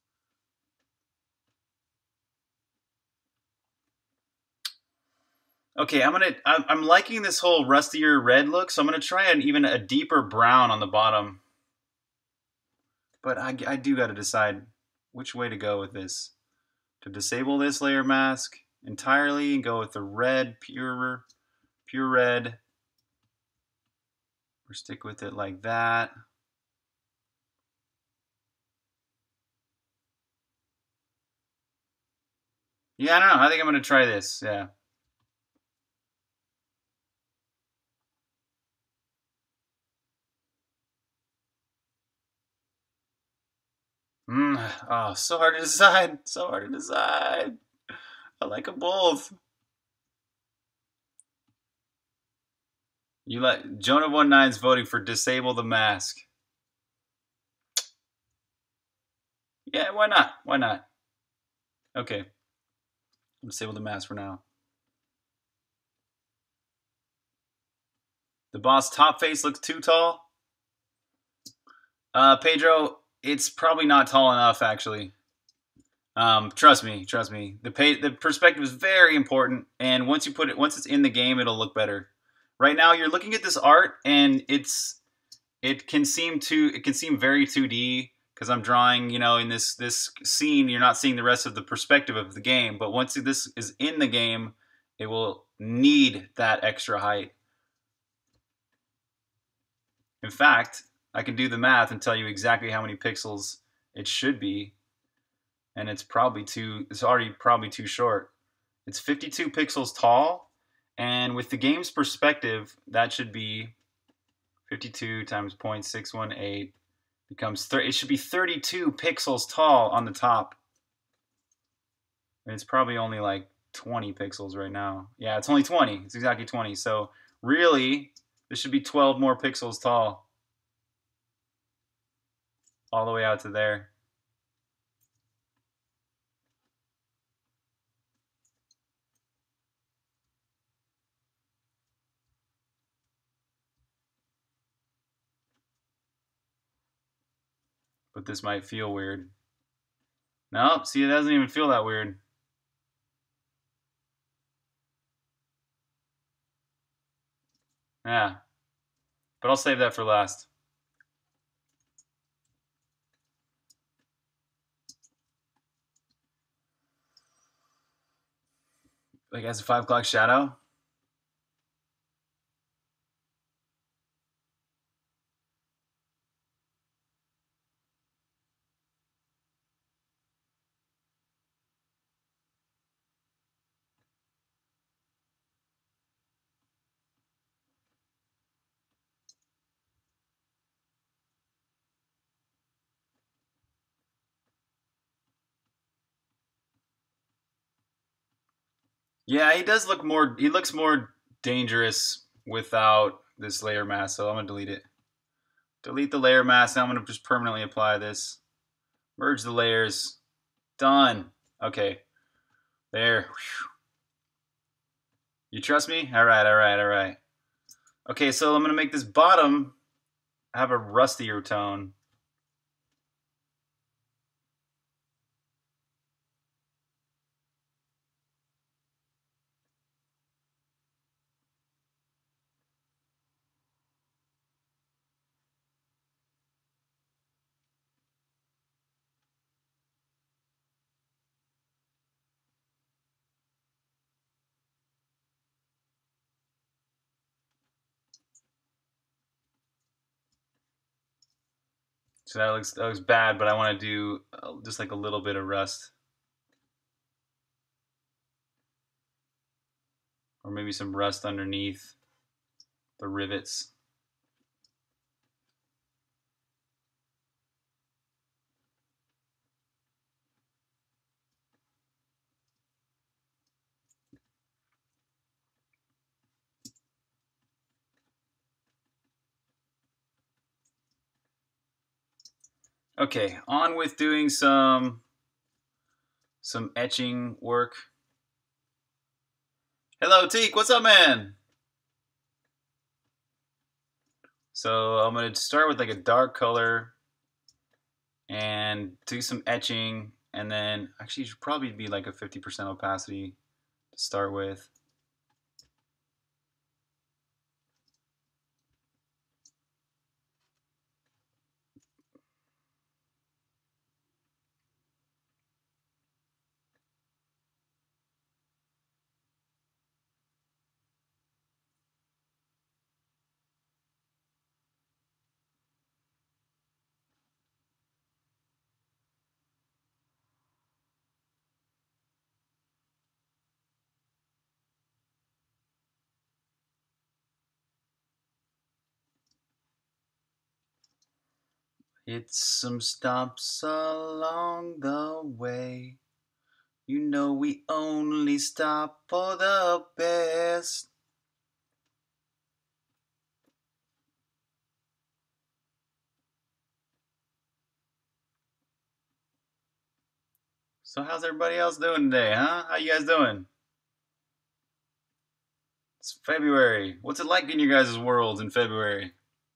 Okay, I'm liking this whole rustier red look, so I'm gonna try even a deeper brown on the bottom. But I do gotta decide which way to go with this. To disable this layer mask entirely and go with the red, pure red. Or stick with it like that. Yeah, I don't know. I think I'm gonna try this, yeah. Oh, so hard to decide. I like them both. You like Jonah19's voting for disable the mask. Yeah, why not? Okay. Disable the mask for now. The boss top face looks too tall. Pedro, it's probably not tall enough, actually. Trust me. The perspective is very important, and once it's in the game, it'll look better. Right now, you're looking at this art, and it's it can seem very 2D because I'm drawing, you know, in this scene, you're not seeing the rest of the perspective of the game. But once this is in the game, it will need that extra height. In fact, I can do the math and tell you exactly how many pixels it should be, and it's already probably too short. It's 52 pixels tall, and with the game's perspective, that should be 52 times 0.618 becomes it should be 32 pixels tall on the top. And it's probably only like 20 pixels right now. Yeah, it's only 20. It's exactly 20. So really, this should be 12 more pixels tall. All the way out to there. But this might feel weird. Nope, see, it doesn't even feel that weird. Yeah. But I'll save that for last. Like as a 5 o'clock shadow? Yeah, he does look more. He looks more dangerous without this layer mask. So I'm gonna delete it. Delete the layer mask. Now I'm gonna just permanently apply this. Merge the layers. Done. Okay. There. You trust me? All right. All right. All right. Okay. So I'm gonna make this bottom have a rustier tone. So that looks bad, but I want to do just like a little bit of rust, or maybe some rust underneath the rivets. Okay, on with doing some etching work. Hello, Teak. What's up, man? So I'm going to start with like a dark color and do some etching, and then actually it should probably be like a 50% opacity to start with. Hit some stops along the way. You know we only stop for the best. So how's everybody else doing today, huh? How you guys doing? It's February. What's it like in your guys' worlds in February?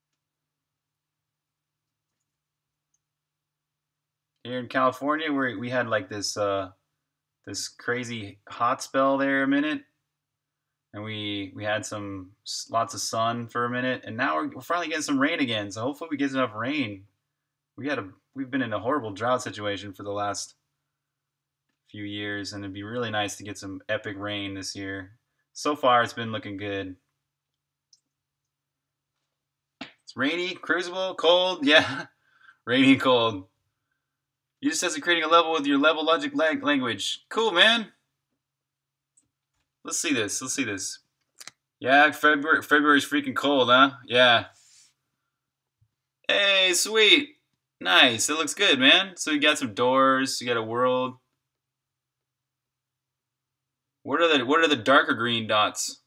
Here in California, we had like this crazy hot spell there a minute, and we had some lots of sun for a minute, and now we're finally getting some rain again. So hopefully we get enough rain. We've been in a horrible drought situation for the last few years, and it'd be really nice to get some epic rain this year. So far, it's been looking good. It's rainy, cruisable, cold. Yeah, rainy and cold. You just tested creating a level with your level logic language. Cool, man. Let's see this. Let's see this. Yeah, February's freaking cold, huh? Yeah. Hey, sweet. Nice. It looks good, man. So you got some doors. You got a world. What are the darker green dots?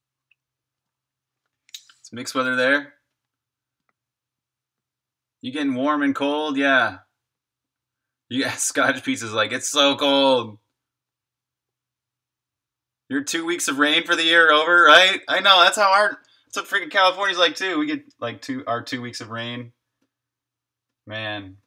It's mixed weather there. You getting warm and cold? Yeah. Yeah, Scottish pizza's like, it's so cold. Your 2 weeks of rain for the year over, right? I know, that's what freaking California's like too. We get like our 2 weeks of rain. Man.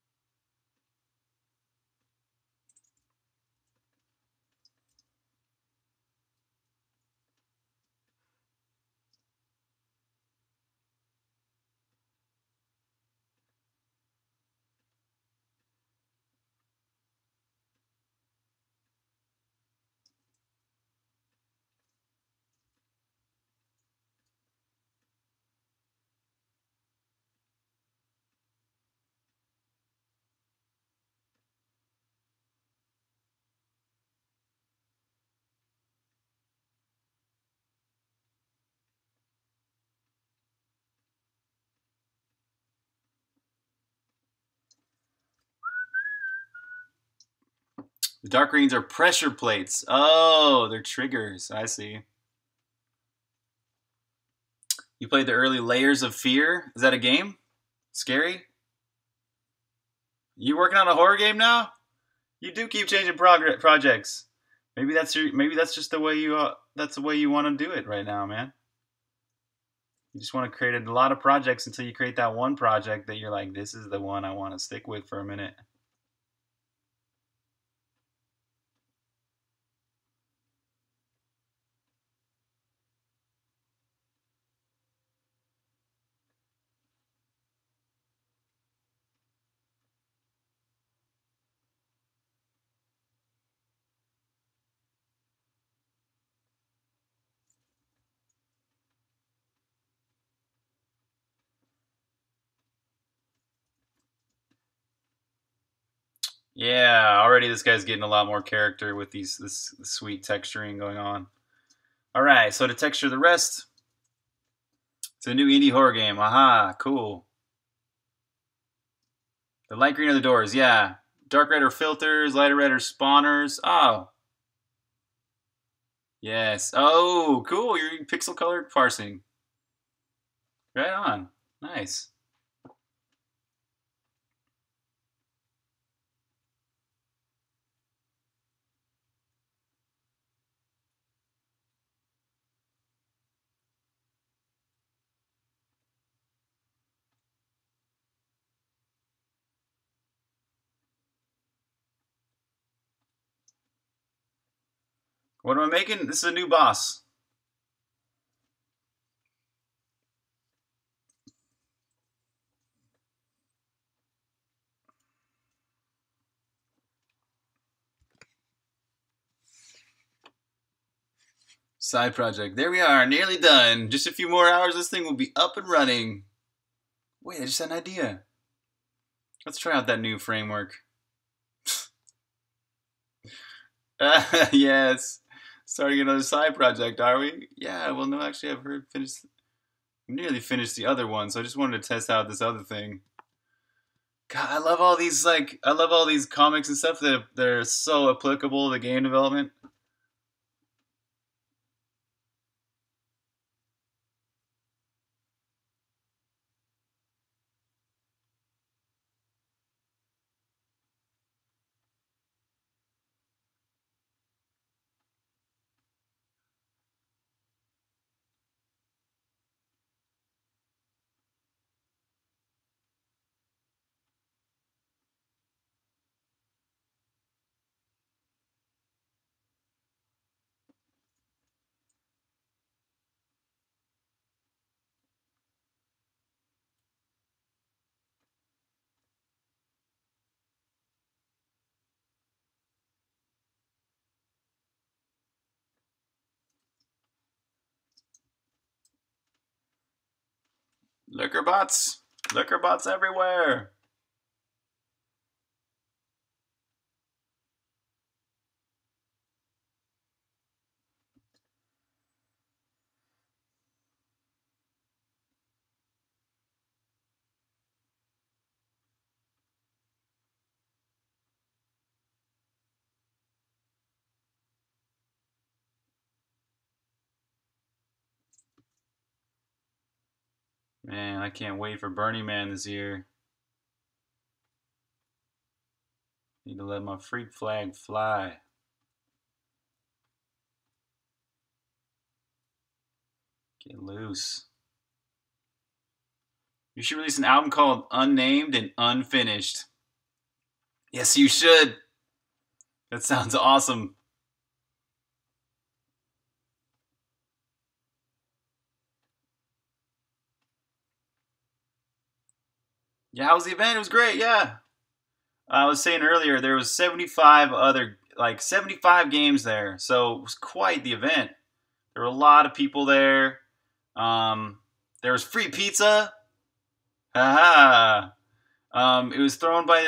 The dark greens are pressure plates. Oh, they're triggers. I see. You played the early Layers of Fear. Is that a game? Scary? You working on a horror game now? You do keep changing projects. Maybe that's just the way you want to do it right now, man. You just want to create a lot of projects until you create that one project that you're like, this is the one I want to stick with for a minute. Yeah, already this guy's getting a lot more character with this sweet texturing going on. All right, so to texture the rest, it's a new indie horror game. Aha, cool. The light green are the doors, yeah. Dark red are filters, lighter red are spawners. Oh. Yes. Oh, cool. You're pixel colored parsing. Right on. Nice. What am I making? This is a new boss. Side project. There we are, nearly done. Just a few more hours, this thing will be up and running. Wait, I just had an idea. Let's try out that new framework. Yes. Starting another side project, are we? Yeah, well, no, actually, nearly finished the other one, so I just wanted to test out this other thing. God, I love all these comics and stuff that they're so applicable to game development. Liquor bots. Liquor bots everywhere. Man, I can't wait for Burning Man this year. Need to let my freak flag fly. Get loose. You should release an album called Unnamed and Unfinished. Yes, you should. That sounds awesome. Yeah, how was the event? It was great. Yeah. I was saying earlier there was 75 games there, so it was quite the event. There were a lot of people there. There was free pizza. Haha. It was thrown by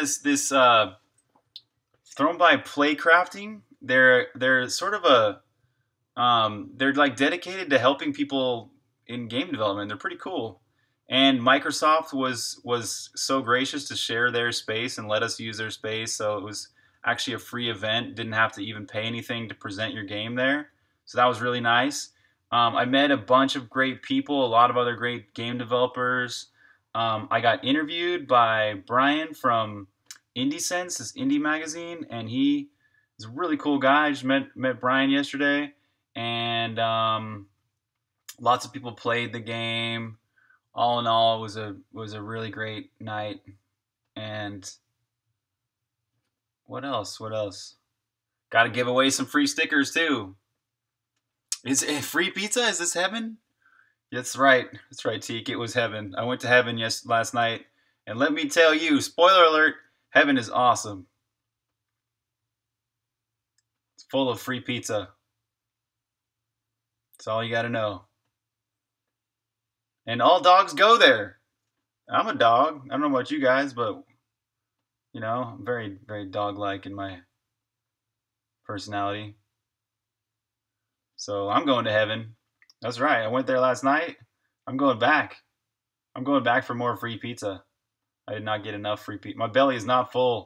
thrown by Playcrafting. They're sort of they're like dedicated to helping people in game development. They're pretty cool. And Microsoft was so gracious to share their space and let us use their space. So it was actually a free event. Didn't have to even pay anything to present your game there. So that was really nice. I met a bunch of great people, a lot of other great game developers. I got interviewed by Brian from IndieSense, this indie magazine, and he is a really cool guy. I just met Brian yesterday, and lots of people played the game. All in all, it was a really great night. And what else? What else? Got to give away some free stickers too. Is it free pizza? Is this heaven? That's right. That's right, Teak. It was heaven. I went to heaven last night, and let me tell you, spoiler alert, heaven is awesome. It's full of free pizza. That's all you got to know. And all dogs go there. I'm a dog. I don't know about you guys, but you know, I'm very, very dog-like in my personality. So I'm going to heaven. That's right. I went there last night. I'm going back. I'm going back for more free pizza. I did not get enough free pizza. My belly is not full.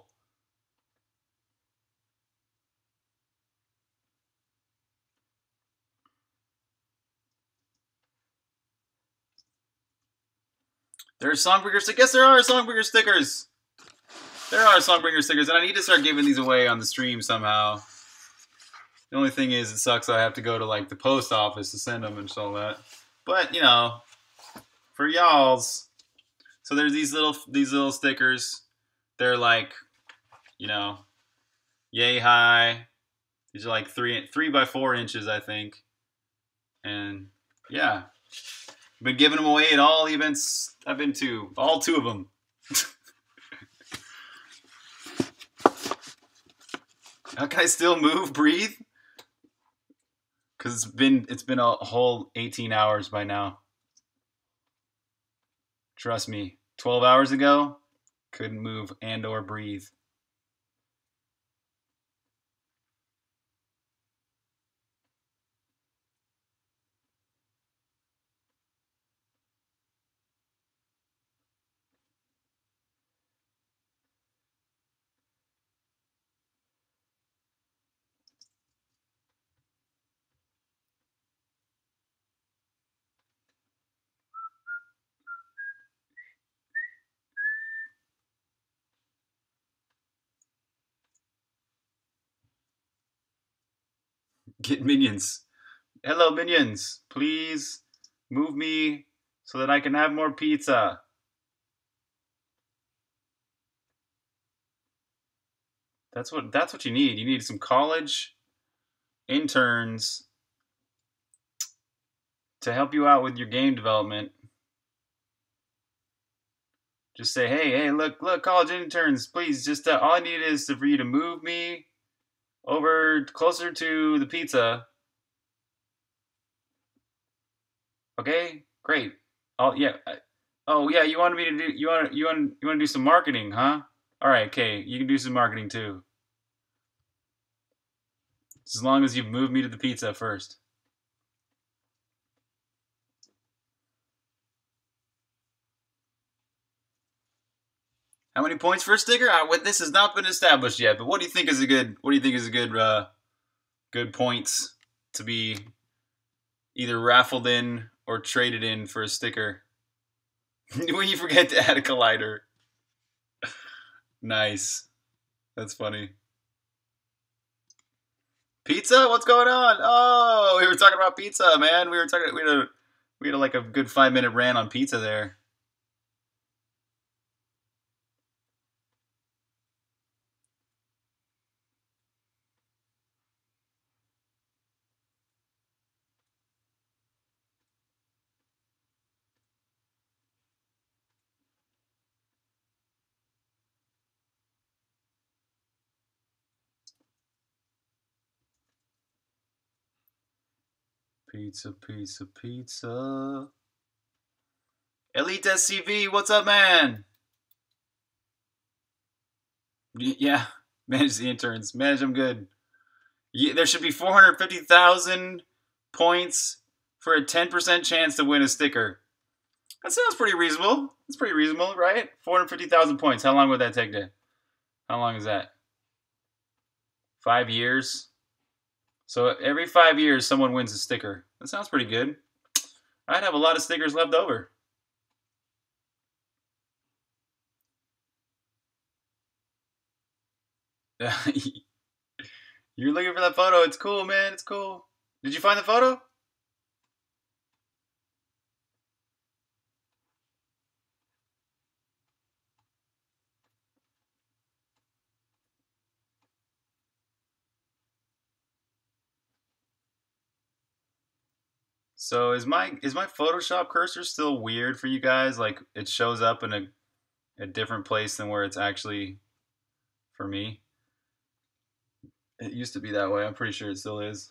There are Songbringer stickers. Yes, there are Songbringer stickers. There are Songbringer stickers, and I need to start giving these away on the stream somehow. The only thing is, it sucks I have to go to like the post office to send them and all that. But you know, for y'all's. So there's these little stickers. They're like, you know, yay high. These are like 3 by 4 inches, I think. And yeah, I've been giving them away at all events I've been to, all 2 of them. How can I still move, breathe? Because it's been a whole 18 hours by now. Trust me, 12 hours ago, couldn't move and or breathe. Get minions. Hello, minions. Please move me so that I can have more pizza. That's what you need. You need some college interns to help you out with your game development. Just say, hey, look, college interns, please, just all I need is for you to move me over closer to the pizza. Okay, great. Oh yeah, Oh yeah, you wanted me to do you want to do some marketing, huh? All right, okay, you can do some marketing too. As long as you move me to the pizza first. How many points for a sticker? This has not been established yet, but what do you think is a good? What do you think is a good points to be either raffled in or traded in for a sticker? When you forget to add a collider. Nice. That's funny. Pizza? What's going on? Oh, we were talking about pizza, man. We had like a good 5-minute rant on pizza there. Pizza, pizza, pizza. Elite SCV, what's up, man? Yeah, manage the interns. Manage them good. Yeah, there should be 450,000 points for a 10% chance to win a sticker. That sounds pretty reasonable. That's pretty reasonable, right? 450,000 points. How long would that take to? How long is that? 5 years? So every 5 years, someone wins a sticker. That sounds pretty good. I'd have a lot of stickers left over. You're looking for that photo. It's cool, man. It's cool. Did you find the photo? So is my Photoshop cursor still weird for you guys? Like it shows up in a different place than where it's actually for me? It used to be that way. I'm pretty sure it still is.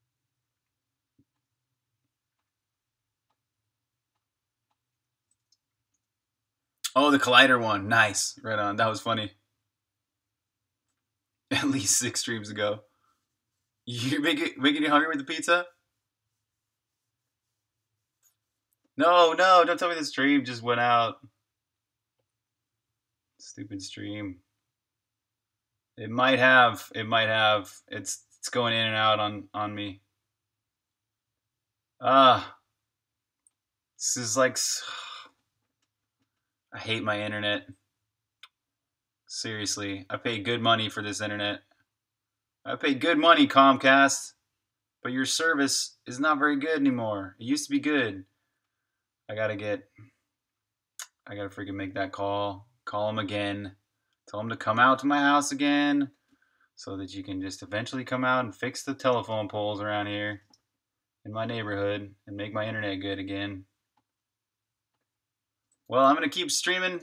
Oh, the Collider one. Nice. Right on. That was funny. At least 6 streams ago. You making you hungry with the pizza? No, no, don't tell me the stream just went out. Stupid stream. It might have. It might have. It's going in and out on me. Ah, this is like I hate my internet. Seriously, I pay good money for this internet. I pay good money, Comcast, but your service is not very good anymore. It used to be good. I gotta get. I gotta freaking make that call. Call them again. Tell them to come out to my house again, so that you can just eventually come out and fix the telephone poles around here in my neighborhood and make my internet good again. Well, I'm gonna keep streaming.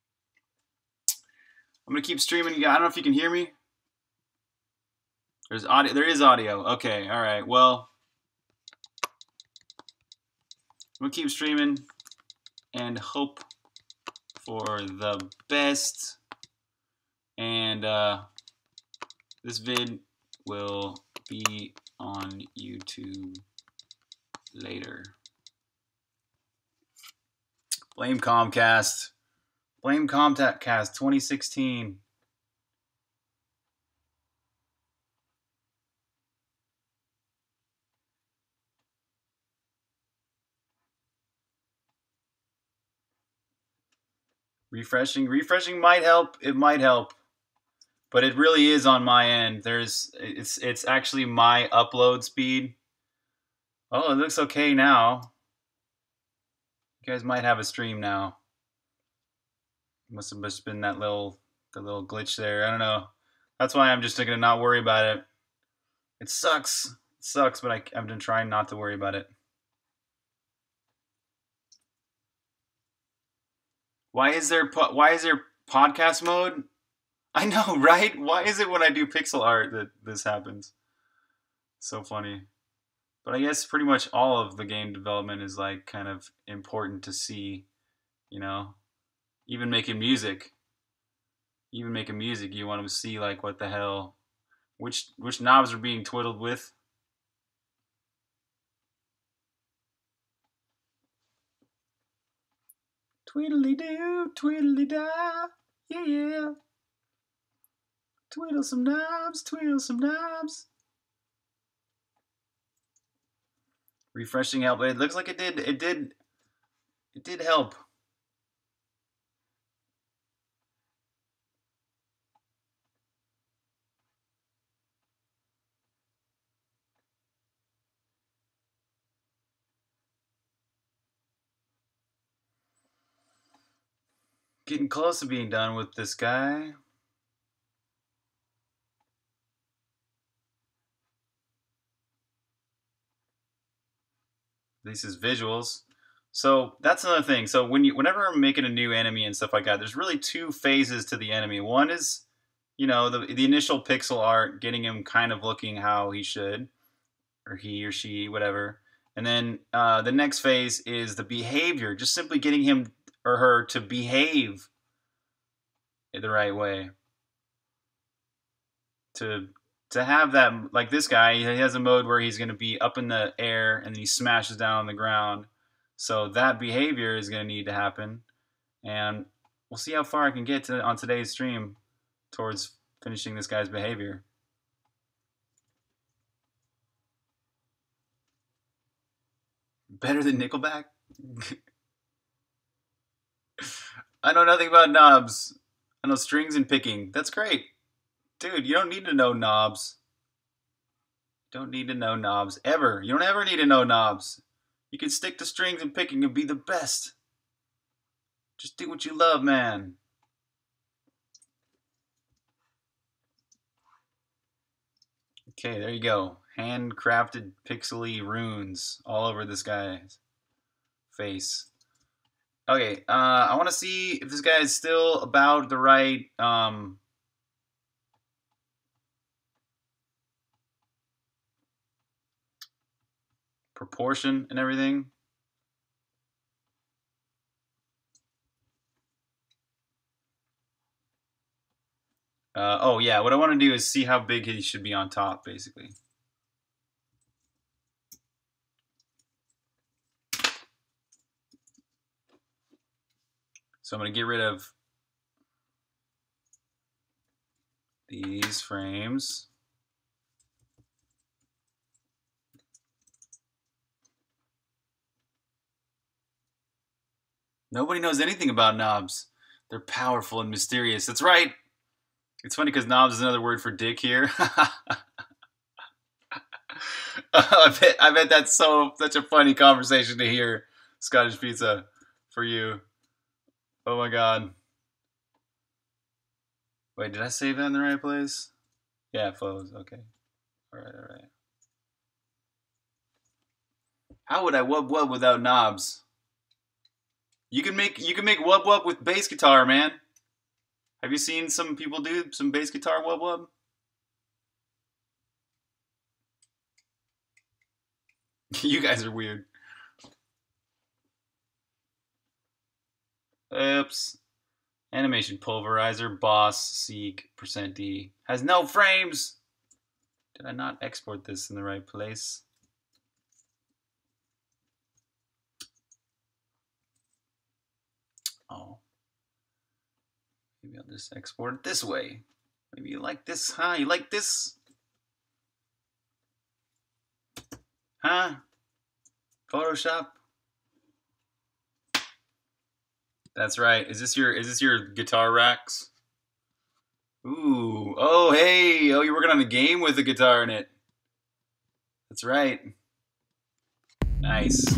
I'm gonna keep streaming. I don't know if you can hear me. There's audio. There is audio. Okay. All right. Well, I'm gonna keep streaming and hope for the best. And this vid will be on YouTube later. Blame Comcast. Blame Comcast 2016. Refreshing might help. It might help. But it really is on my end. It's actually my upload speed. Oh, it looks okay now. You guys might have a stream now. Must have just been that little glitch there. I don't know. That's why I'm just gonna not worry about it. It sucks. It sucks, but I've been trying not to worry about it. Why is there podcast mode? I know, right? Why is it when I do pixel art that this happens? So funny. But I guess pretty much all of the game development is like kind of important to see you know. Even making music. Even making music, you want to see like what the hell, which knobs are being twiddled with. Twiddly do, twiddly da, yeah yeah. Twiddle some knobs, twiddle some knobs. Refreshing help. It looks like it did help. Getting close to being done with this guy. This is visuals. So that's another thing. So whenever I'm making a new enemy and stuff like that, there's really two phases to the enemy. One is, you know, the initial pixel art, getting him kind of looking how he should, or he or she, whatever. And then the next phase is the behavior, just simply getting him or her to behave the right way. To have that, like this guy, he has a mode where he's going to be up in the air and then he smashes down on the ground. So that behavior is going to need to happen, and we'll see how far I can get on today's stream towards finishing this guy's behavior. Better than Nickelback? I know nothing about knobs. I know strings and picking. That's great. Dude, you don't need to know knobs. Don't need to know knobs. Ever. You don't ever need to know knobs. You can stick to strings and picking and be the best. Just do what you love, man. Okay, there you go. Handcrafted pixely runes all over this guy's face. Okay, I want to see if this guy is still about the right proportion and everything. Oh yeah, what I want to do is see how big he should be on top, basically. So I'm going to get rid of these frames. Nobody knows anything about knobs. They're powerful and mysterious. That's right. It's funny because knobs is another word for dick here. I bet that's such a funny conversation to hear. Scottish pizza for you. Oh my god. Wait, did I save that in the right place? Yeah, flows. Okay. Alright, alright. How would I wub wub without knobs? You can make wub wub with bass guitar, man. Have you seen some people do some bass guitar wub wub? You guys are weird. Oops. Animation pulverizer, boss, seek, %D. Has no frames! Did I not export this in the right place? Oh. Maybe I'll just export it this way. Maybe you like this, huh? You like this? Huh? Photoshop? That's right. Is this your guitar racks? Ooh. Oh, hey. Oh, you're working on a game with a guitar in it. That's right. Nice.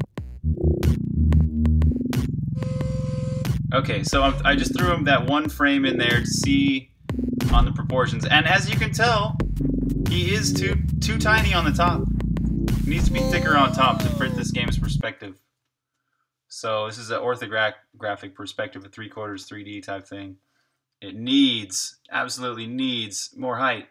Okay, so I just threw him that one frame in there to see on the proportions. And as you can tell, he is too tiny on the top. He needs to be thicker on top to fit this game's perspective. So this is an orthographic perspective, a 3/4 3D type thing. It absolutely needs more height.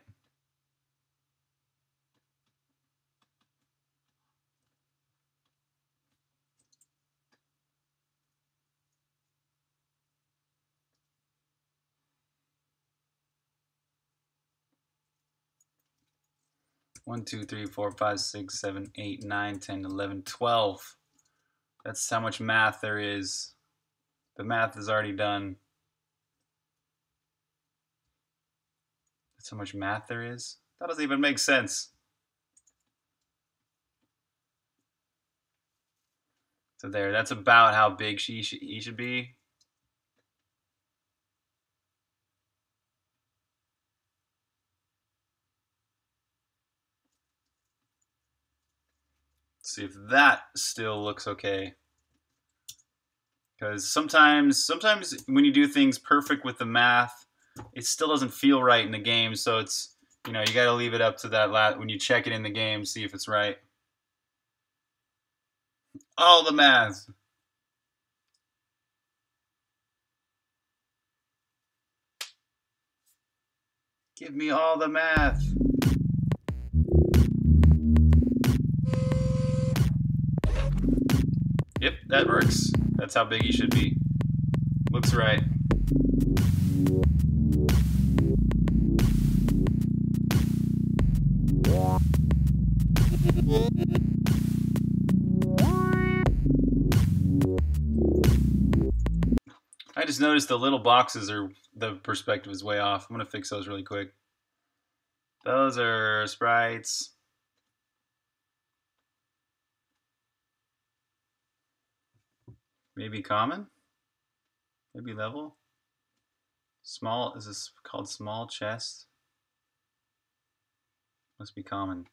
1, 2, 3, 4, 5, 6, 7, 8, 9, 10, 11, 12. That's how much math there is. The math is already done. That's how much math there is? That doesn't even make sense. So there, that's about how big he should be. Let's see if that still looks okay. Because sometimes when you do things perfect with the math, it still doesn't feel right in the game. So it's, you know, you got to leave it up to that when you check it in the game, see if it's right. All the math. Give me all the math. Yep, that works. That's how big he should be. Looks right. I just noticed the little boxes the perspective is way off. I'm gonna fix those really quick. Those are sprites. Maybe common? Maybe level? Small, is this called small chest? Must be common.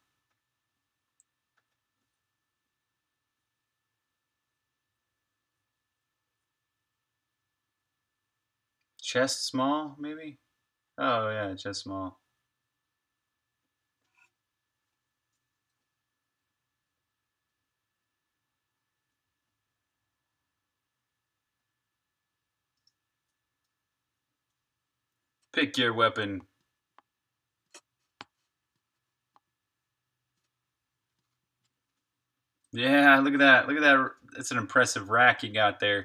Chest small, maybe? Oh yeah, chest small. Pick your weapon. Yeah, look at that. Look at that. That's an impressive rack you got there.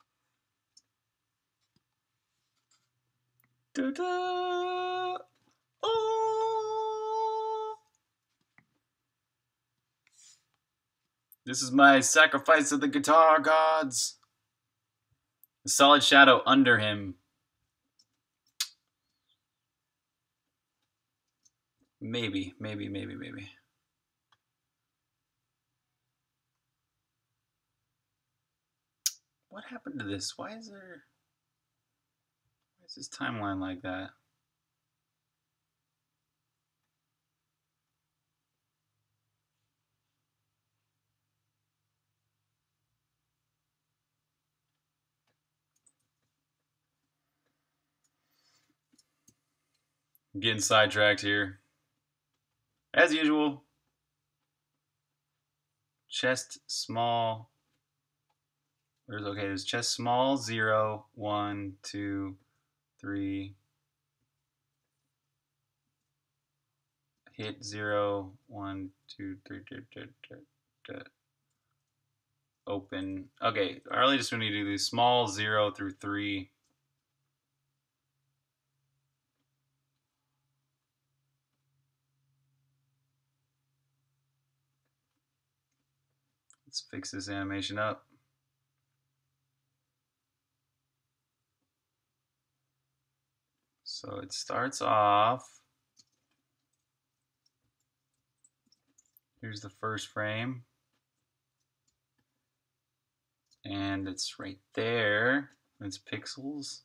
Da-da! Oh! This is my sacrifice of the guitar gods. The solid shadow under him. Maybe. What happened to this? Why is this timeline like that? I'm getting sidetracked here. As usual. Chest small. There's chest small, 0, 1, 2, 3. Hit 0, 1, 2, 3. Open. Okay, I really just want to do these small 0 through 3. Let's fix this animation up. So it starts off. Here's the first frame. And it's right there. It's pixels.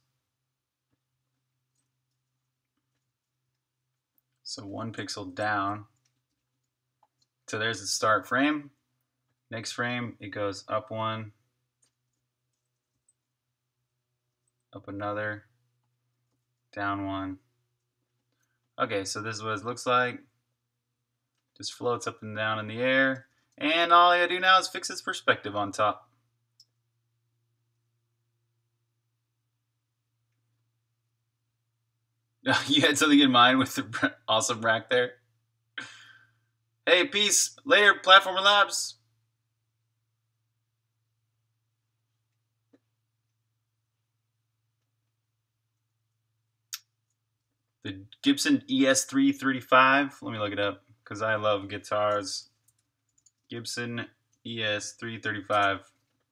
So 1 pixel down. So there's the start frame. Next frame, it goes up 1, up another, down 1. Okay, so this is what it looks like. Just floats up and down in the air. And all I gotta do now is fix its perspective on top. You had something in mind with the awesome rack there? Hey, peace. Later, Platformer Labs. The Gibson ES335. Let me look it up. because I love guitars. Gibson ES 335.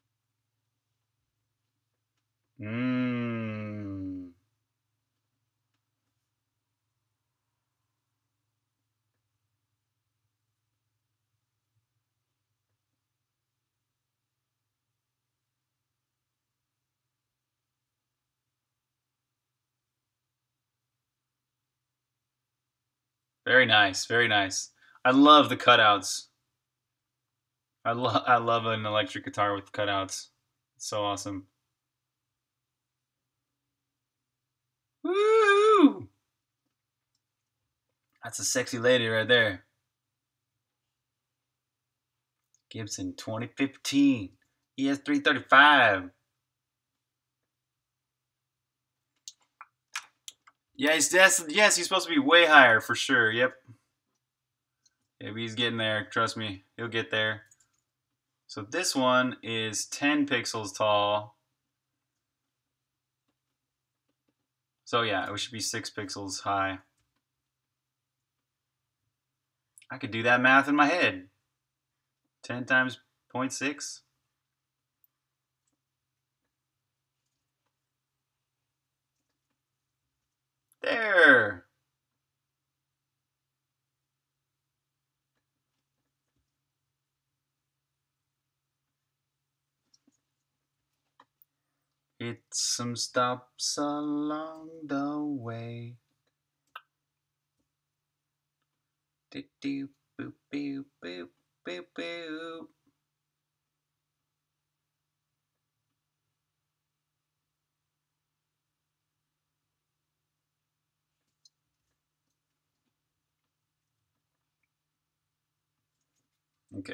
Very nice, very nice. I love the cutouts. I love an electric guitar with cutouts. It's so awesome. Woo! That's a sexy lady right there. Gibson 2015 ES335. Yes, he's supposed to be way higher for sure. Yep. Yeah, he's getting there. Trust me, he'll get there. So this one is 10 pixels tall. So yeah, it should be 6 pixels high. I could do that math in my head. 10 times 0.6. There. Hit some stops along the way. Do do boop boop boop boop boop. Okay.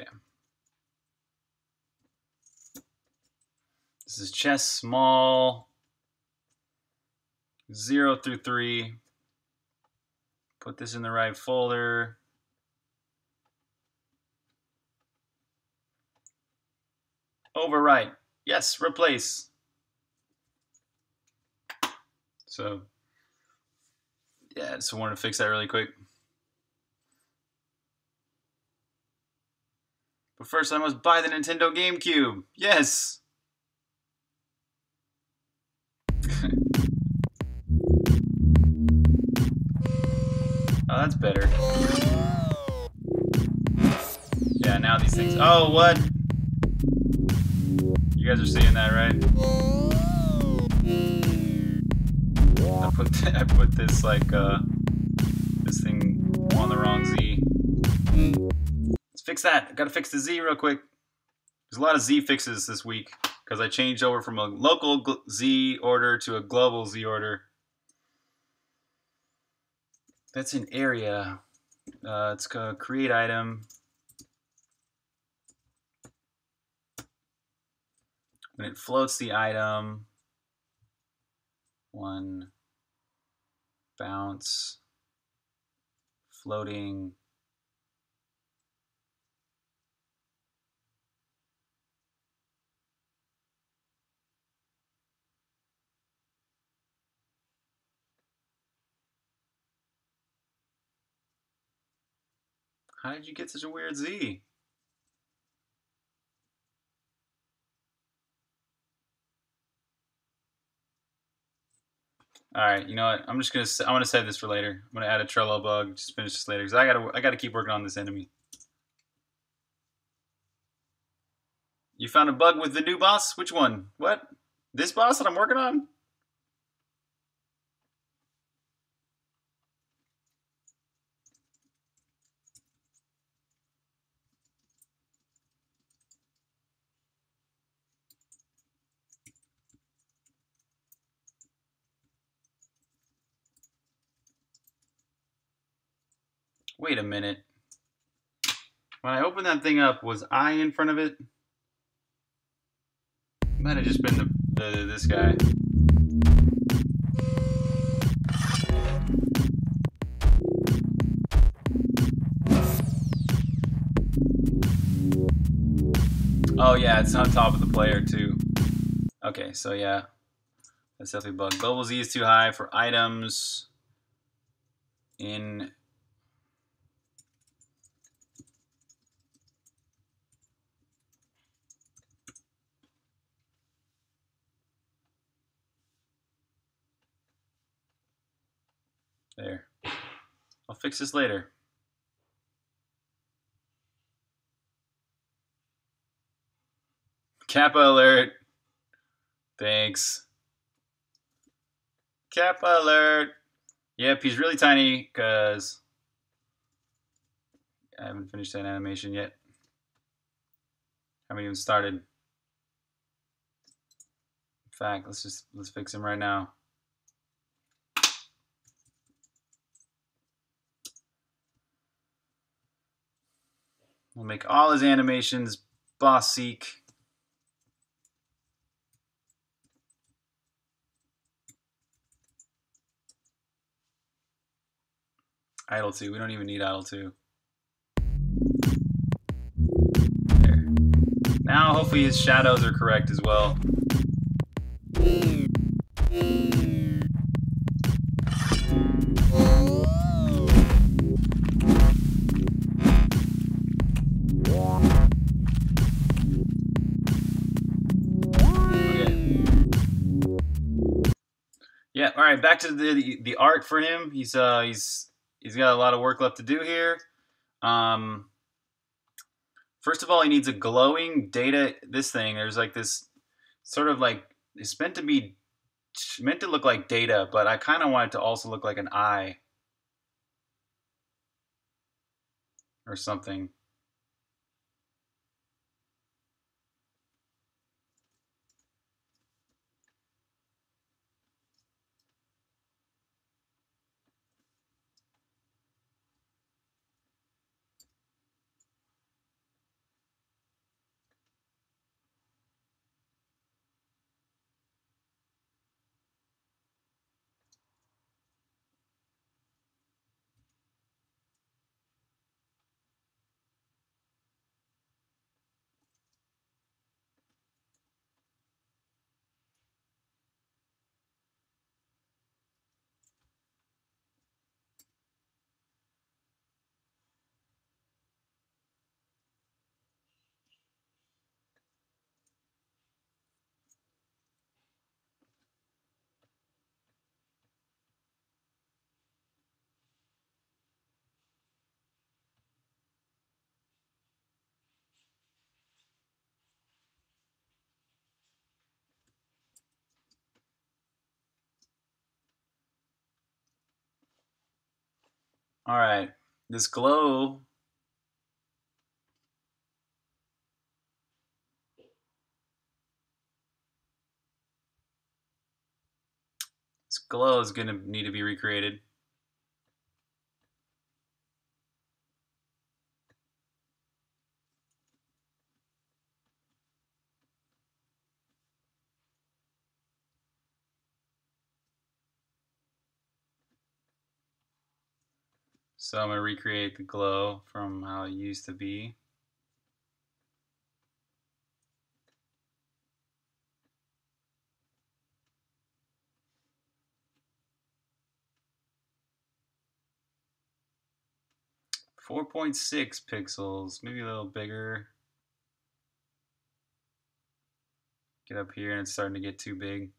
This is chess small. 0 through 3. Put this in the right folder. Overwrite. Yes, replace. So, yeah, just wanted to fix that really quick. But first, I must buy the Nintendo GameCube. Yes! Oh, that's better. Yeah, now these things. Oh, what? You guys are seeing that, right? I put this like this thing on the wrong Z. Let's fix that. I gotta fix the Z real quick. There's a lot of Z fixes this week because I changed over from a local Z order to a global Z order. That's an area. It's called create item. When it floats the item, one bounce, floating. How did you get such a weird Z? All right, you know what? I'm gonna save this for later. I'm gonna add a Trello bug. Just finish this later because I gotta keep working on this enemy. You found a bug with the new boss? Which one? What? This boss that I'm working on? Wait a minute. When I opened that thing up, was I in front of it? It might have just been this guy. Oh yeah, it's on top of the player too. Okay, so yeah, that's definitely a bug. Global Z is too high for items in There. I'll fix this later. Kappa alert. Thanks. Kappa alert. Yep, he's really tiny because I haven't finished that animation yet. Haven't even started. In fact, let's fix him right now. We'll make all his animations boss-seek. Idle 2. We don't even need Idle 2. There. Now, hopefully his shadows are correct as well. Yeah, all right, back to the art for him. He's got a lot of work left to do here. First of all, he needs a glowing data. This thing, there's like this sort of like, it's meant to look like data, but I kind of want it to also look like an eye or something. All right, this glow. This glow is going to need to be recreated. So I'm going to recreate the glow from how it used to be. .6 pixels, maybe a little bigger. Get up here and it's starting to get too big.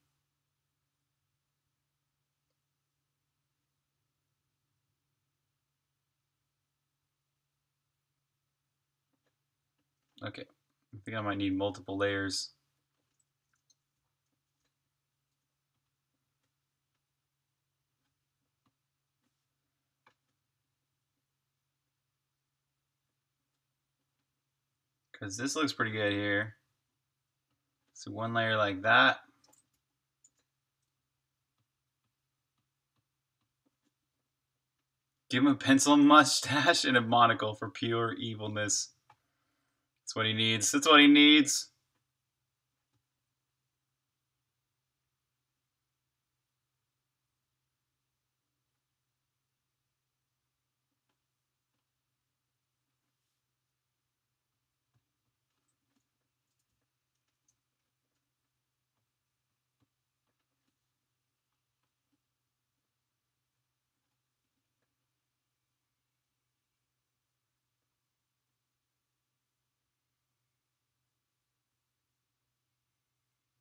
Okay, I think I might need multiple layers. Because this looks pretty good here. So one layer like that. Give him a pencil mustache and a monocle for pure evilness. That's what he needs. That's what he needs.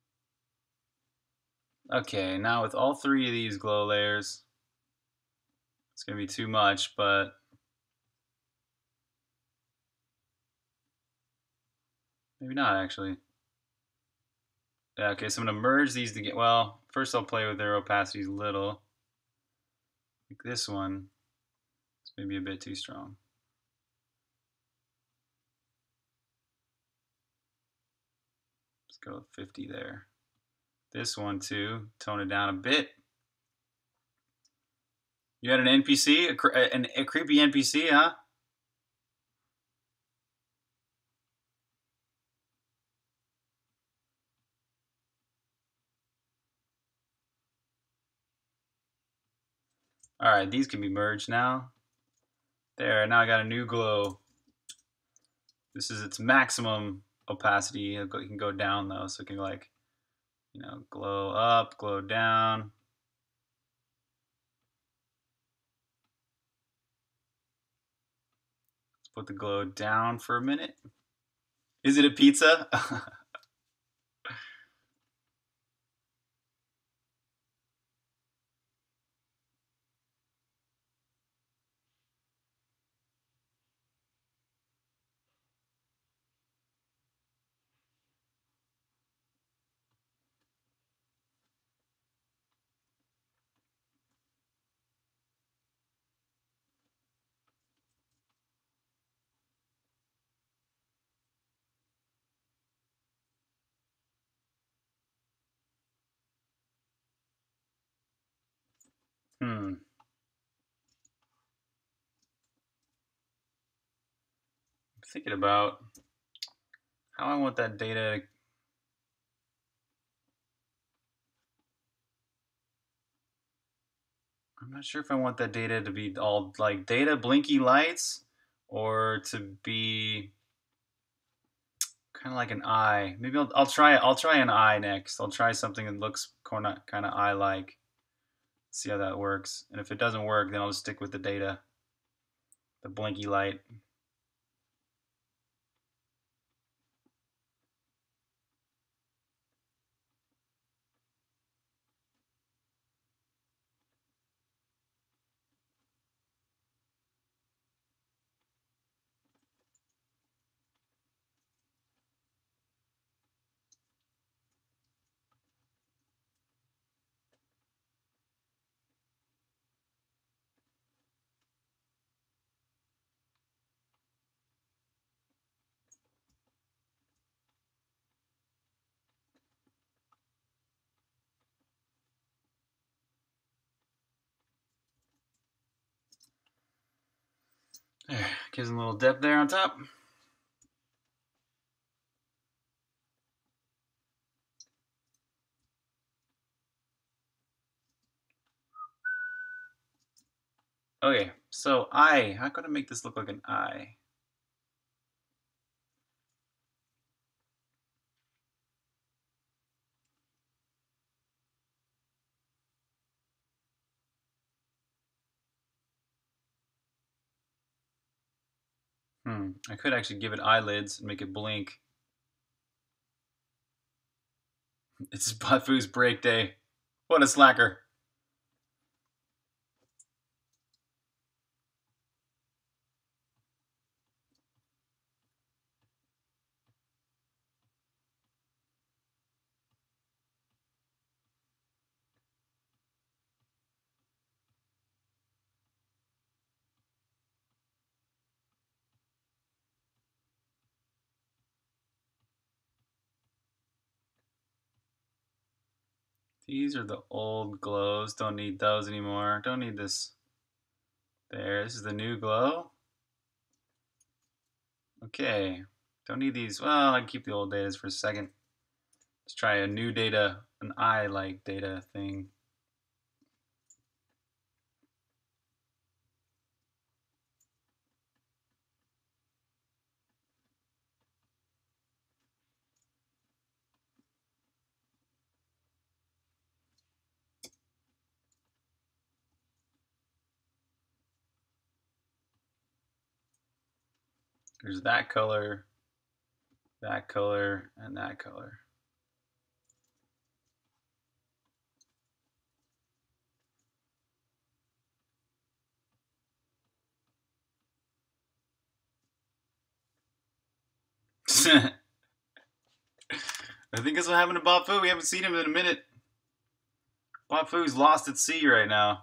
Okay, now with all three of these glow layers, It's going to be too much, but maybe not actually. Yeah, okay, so I'm going to merge these to get, well, first I'll play with their opacities a little. Like this one, it's maybe a bit too strong. Let's go with 50 there. This one too, tone it down a bit. You had an NPC, a creepy NPC, huh? All right, these can be merged now. There, now I got a new glow. This is its maximum opacity. It can go down though, so it can like, you know, glow up, glow down. Let's put the glow down for a minute. Is it a pizza? I'm thinking about how I want that data. I'm not sure if I want that data to be all like data blinky lights or to be kind of like an eye. Maybe I'll try an eye next. I'll try something that looks kind of eye like. See how that works. And if it doesn't work, then I'll just stick with the data, the blinky light. There, gives a little depth there on top. Okay, so eye. How can I make this look like an eye? I could actually give it eyelids and make it blink. It's Buffoo's break day. What a slacker. These are the old glows. Don't need those anymore. Don't need this. There, this is the new glow. Okay, don't need these. Well, I can keep the old datas for a second. Let's try a new data, an eye-like data thing. There's that color, and that color. I think that's what happened to Bob Fu. We haven't seen him in a minute. Bob Fu's lost at sea right now.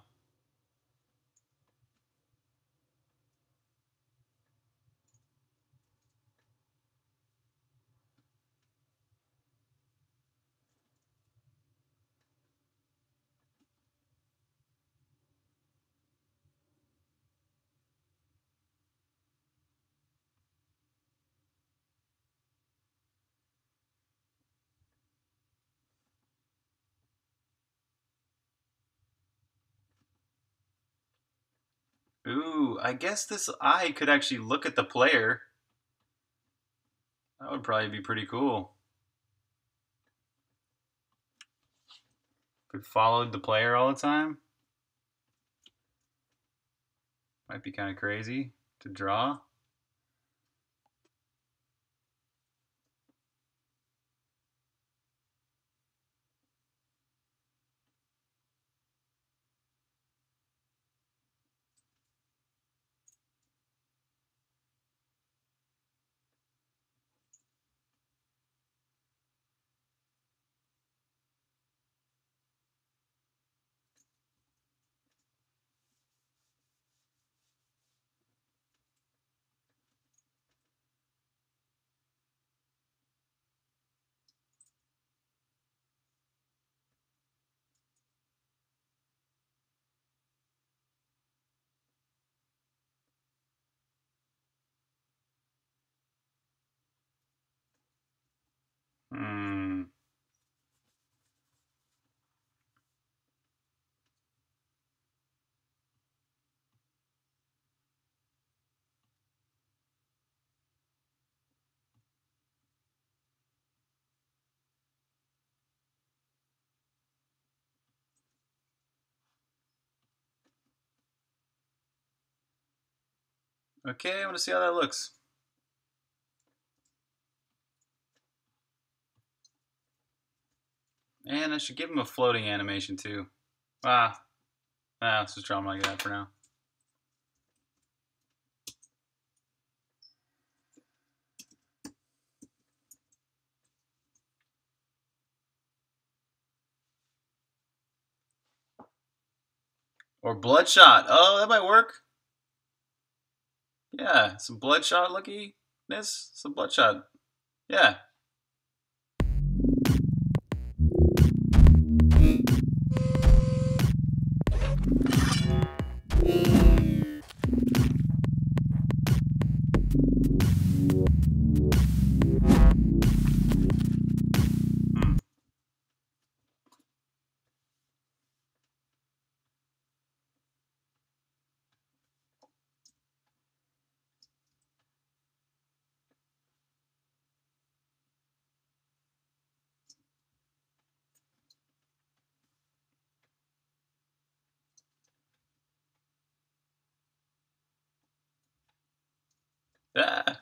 Ooh, I guess this eye could actually look at the player. That would probably be pretty cool. If it followed the player all the time. Might be kind of crazy to draw. Hmm. Okay, I want to see how that looks. And I should give him a floating animation too. Let's just draw him like that for now. Or Bloodshot. Oh, that might work. Yeah, some Bloodshot lookiness. Some Bloodshot. Yeah. Hmm. Ah.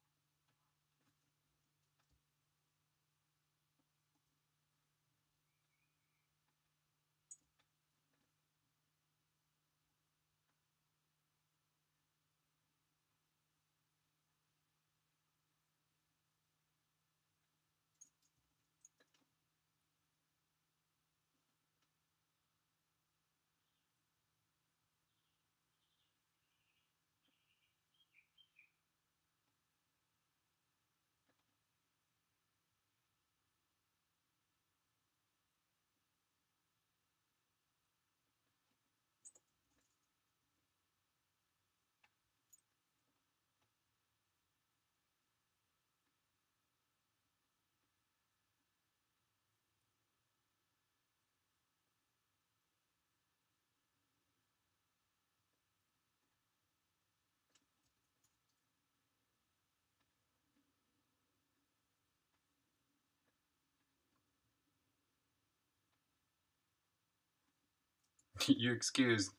You're excused.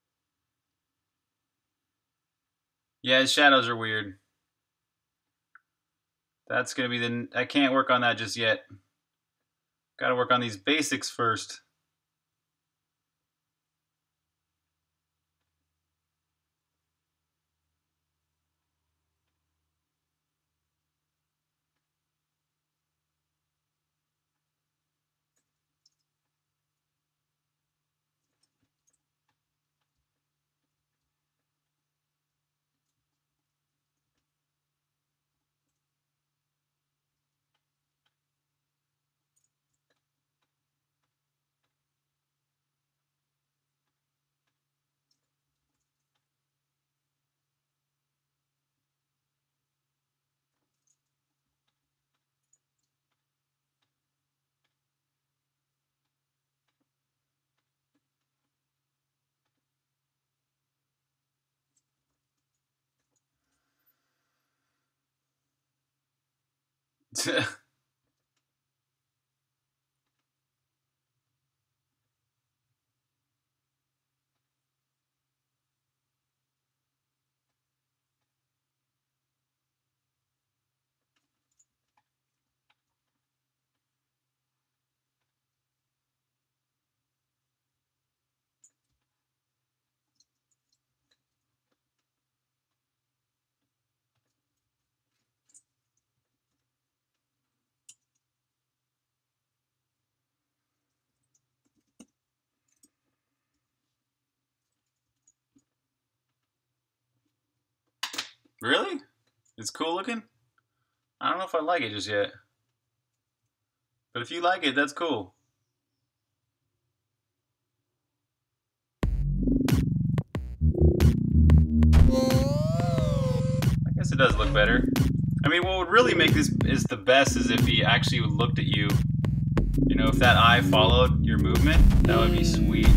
Yeah, his shadows are weird. That's gonna be I can't work on that just yet. Gotta work on these basics first. Really? It's cool looking? I don't know if I like it just yet. But if you like it, that's cool. I guess it does look better. I mean, what would really make this is the best is if he actually looked at you. You know, if that eye followed your movement, that would be sweet.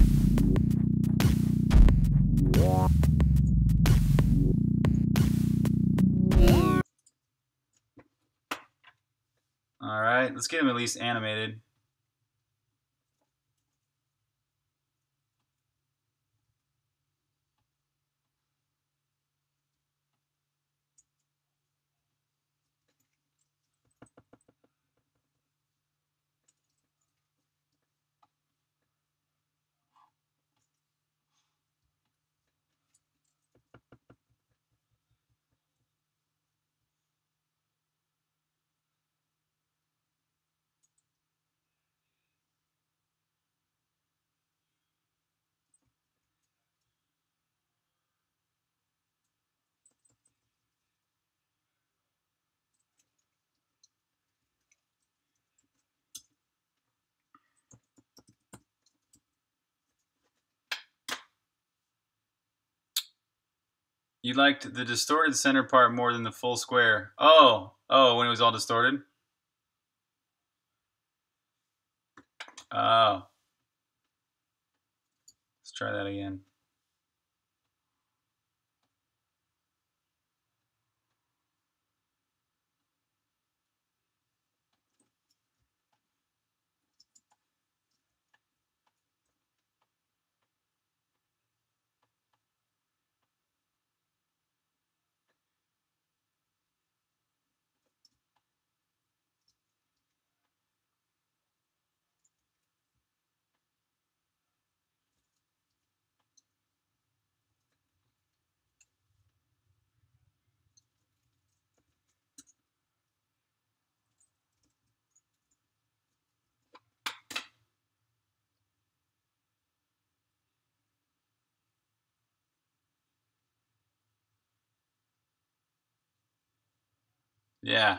Alright, let's get him at least animated. You liked the distorted center part more than the full square. Oh, when it was all distorted? Oh. Let's try that again. Yeah.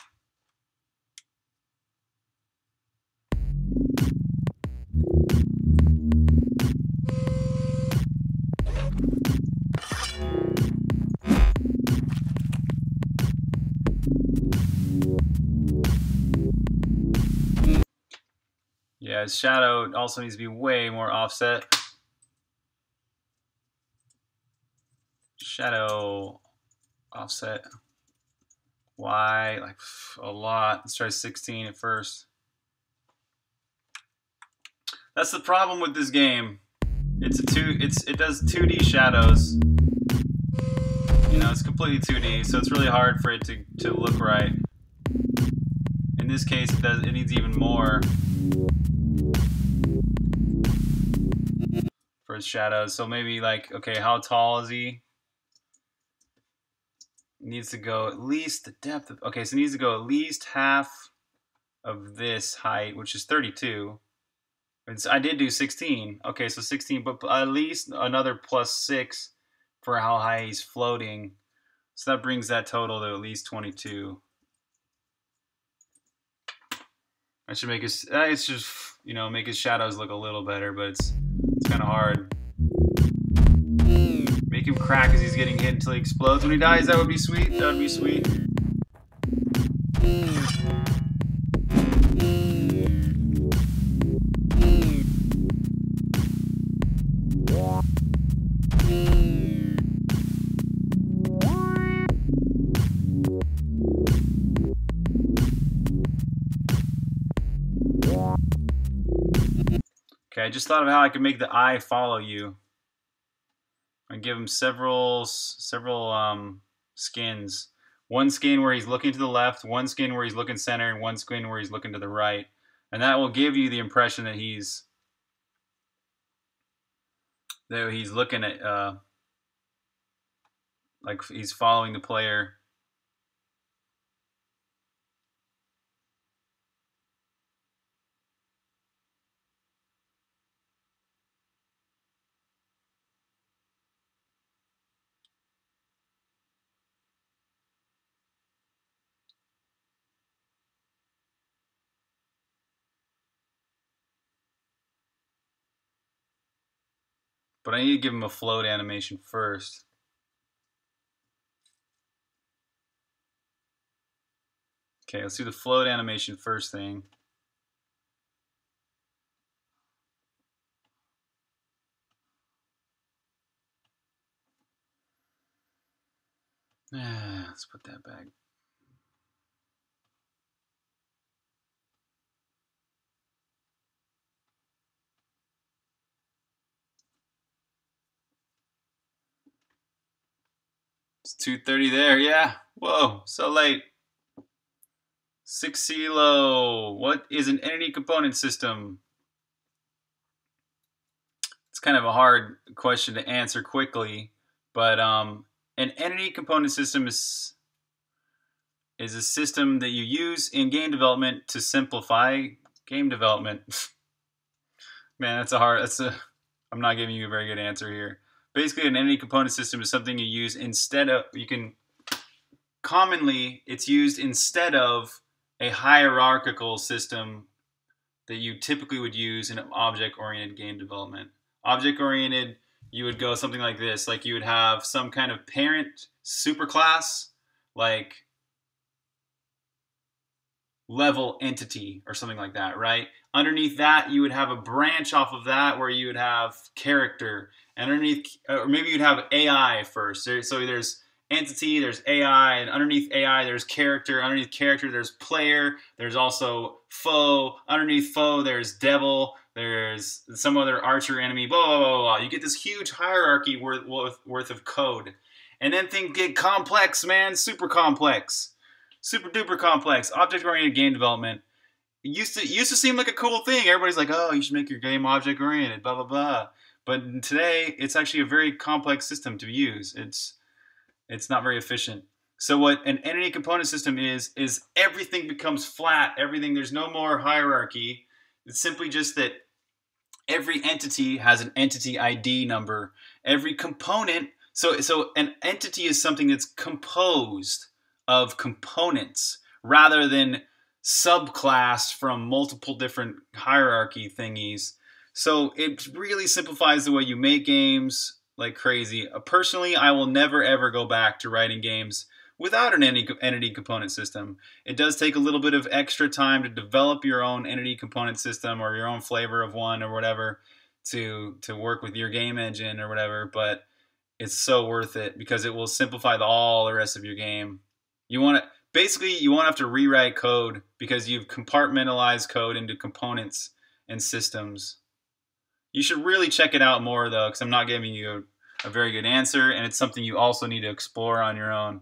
Yeah, his shadow also needs to be way more offset. Shadow offset. Y, like a lot. Let's try 16 at first. That's the problem with this game. It does 2D shadows. You know, it's completely 2D, so it's really hard for it to look right. In this case, it needs even more for its shadows. So maybe like, okay, how tall is he? Needs to go at least the depth of, okay, so it needs to go at least half of this height, which is 32. I did do 16. Okay, so 16, but at least another +6 for how high he's floating. So that brings that total to at least 22. I should make his, it's just, you know, make his shadows look a little better, but it's kind of hard. Make him crack as he's getting hit until he explodes when he dies. That would be sweet. That would be sweet. Okay, I just thought of how I could make the eye follow you. I give him several skins. One skin where he's looking to the left, one skin where he's looking center, and one skin where he's looking to the right. And that will give you the impression that he's looking at like he's following the player. But I need to give him a float animation first. Okay, let's do the float animation first thing. Let's put that back. It's 2:30 there, yeah. Whoa, so late. 6CeeLo, what is an entity component system? It's kind of a hard question to answer quickly, but an entity component system is a system that you use in game development to simplify game development. Man, I'm not giving you a very good answer here. Basically, an entity component system is something you use instead of, commonly, it's used instead of a hierarchical system that you typically would use in object-oriented game development. Object-oriented, you would go something like this. Like you would have some kind of parent superclass, like level entity or something like that, right? Underneath that, you would have a branch off of that where you would have character. And underneath, or maybe you'd have AI first. So there's entity, there's AI, and underneath AI, there's character. Underneath character, there's player. There's also foe. Underneath foe, there's devil. There's some other archer enemy, blah, blah, blah, blah. You get this huge hierarchy worth of code. And then things get complex, man, super complex. Super duper complex. Object-oriented game development. It used to seem like a cool thing. Everybody's like, oh, you should make your game object-oriented, blah, blah, blah. But today, it's actually a very complex system to use. It's not very efficient. So what an entity component system is everything becomes flat. Everything, there's no more hierarchy. It's simply just that every entity has an entity ID number. Every component, so an entity is something that's composed of components rather than subclassed from multiple different hierarchy thingies. So it really simplifies the way you make games like crazy. Personally, I will never ever go back to writing games without an entity component system. It does take a little bit of extra time to develop your own entity component system or your own flavor of one or whatever to work with your game engine or whatever, but it's so worth it because it will simplify all the rest of your game. You won't have to rewrite code because you've compartmentalized code into components and systems. You should really check it out more though, because I'm not giving you a very good answer, and it's something you also need to explore on your own.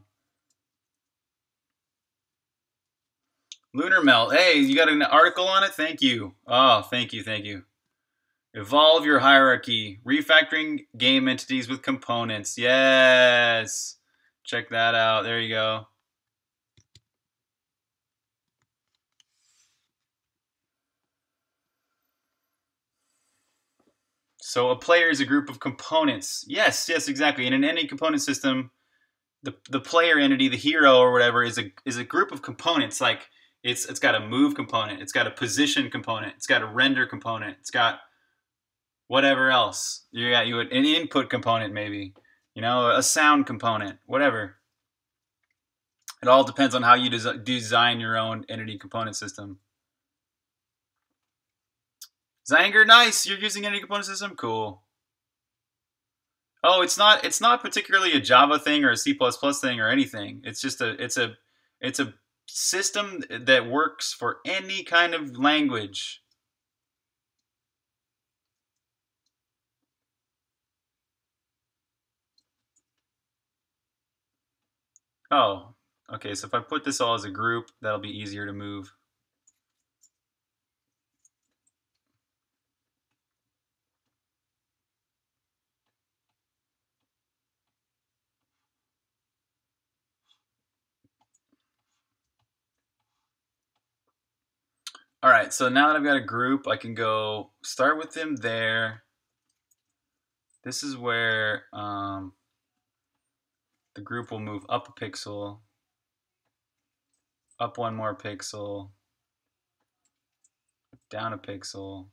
Lunar Melt, hey, you got an article on it? Thank you. Oh, thank you. Evolve your hierarchy, refactoring game entities with components. Yes, check that out. There you go. So a player is a group of components. Yes, exactly. In an entity component system, the player entity, the hero or whatever, is a group of components. Like it's got a move component, it's got a position component, it's got a render component, it's got whatever else. You an input component maybe, a sound component, whatever. It all depends on how you design your own entity component system. Zanger, nice. You're using entity component system? Cool. Oh, it's not particularly a Java thing or a C++ thing or anything. It's just it's a system that works for any kind of language. Oh, okay. So if I put this all as a group, that'll be easier to move. All right, so now that I've got a group, I can go start with them there. This is where the group will move up a pixel, up one more pixel, down a pixel.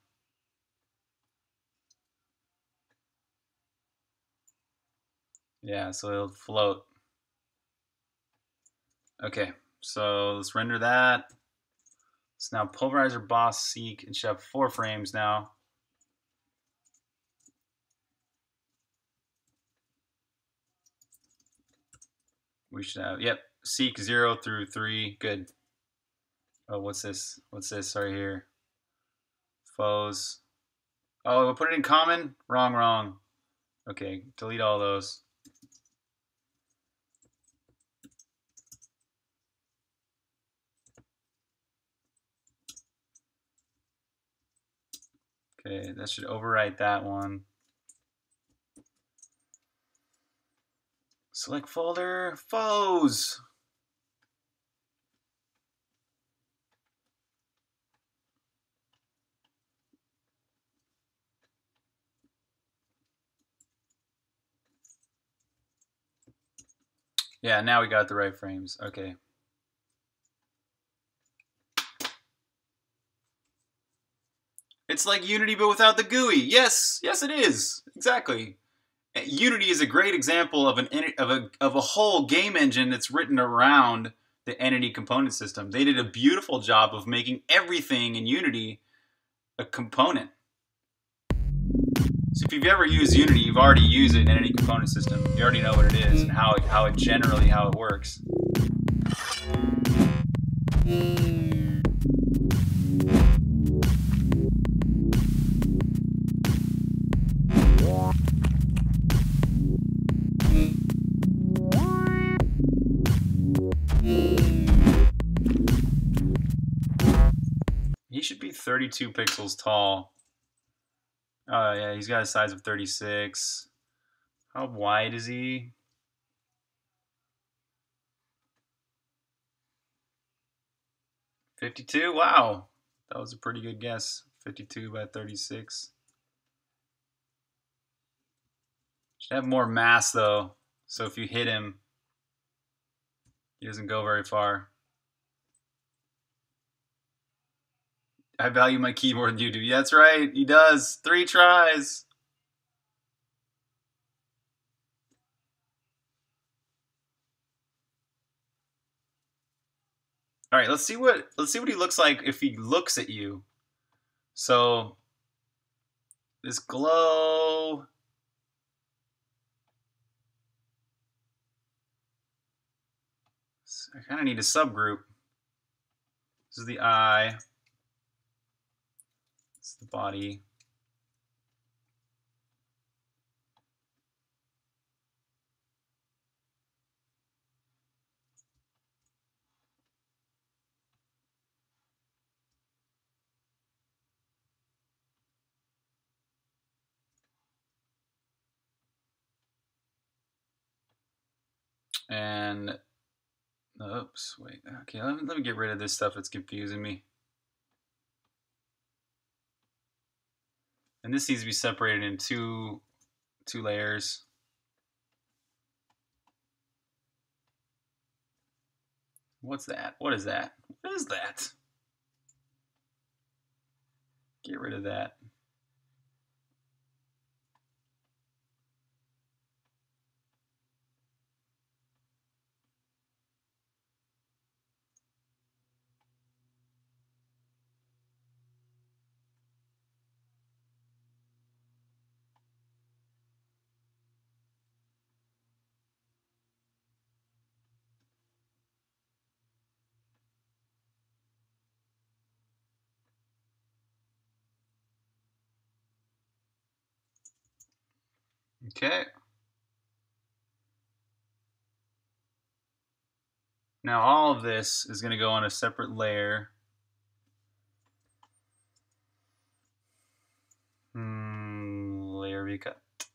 Yeah, so it'll float. Okay, so let's render that. So now Pulverizer, Boss, Seek, and should have 4 frames now. We should have, yep, Seek 0 through 3, good. Oh, what's this? What's this right here? Foes. Oh, we'll put it in common? Wrong. Okay, delete all those. Okay, that should overwrite that one. Select folder, foes. Yeah, now we got the right frames. Okay. It's like Unity but without the GUI. Yes, it is. Exactly. Unity is a great example of a whole game engine that's written around the entity component system. They did a beautiful job of making everything in Unity a component. So if you've ever used Unity, you've already used an entity component system. You already know what it is and how it works. He should be 32 pixels tall. Oh yeah, he's got a size of 36. How wide is he? 52? Wow. That was a pretty good guess. 52 by 36. Should have more mass though. So if you hit him, he doesn't go very far. I value my keyboard than you do. That's right, he does. 3 tries. All right, let's see what he looks like if he looks at you. So this glow. I kind of need a subgroup. This is the eye. This is the body. And oops, wait. Okay, let me get rid of this stuff that's confusing me. And this needs to be separated in two layers. What's that? What is that? What is that? Get rid of that. Okay. Now all of this is going to go on a separate layer. Layer recut.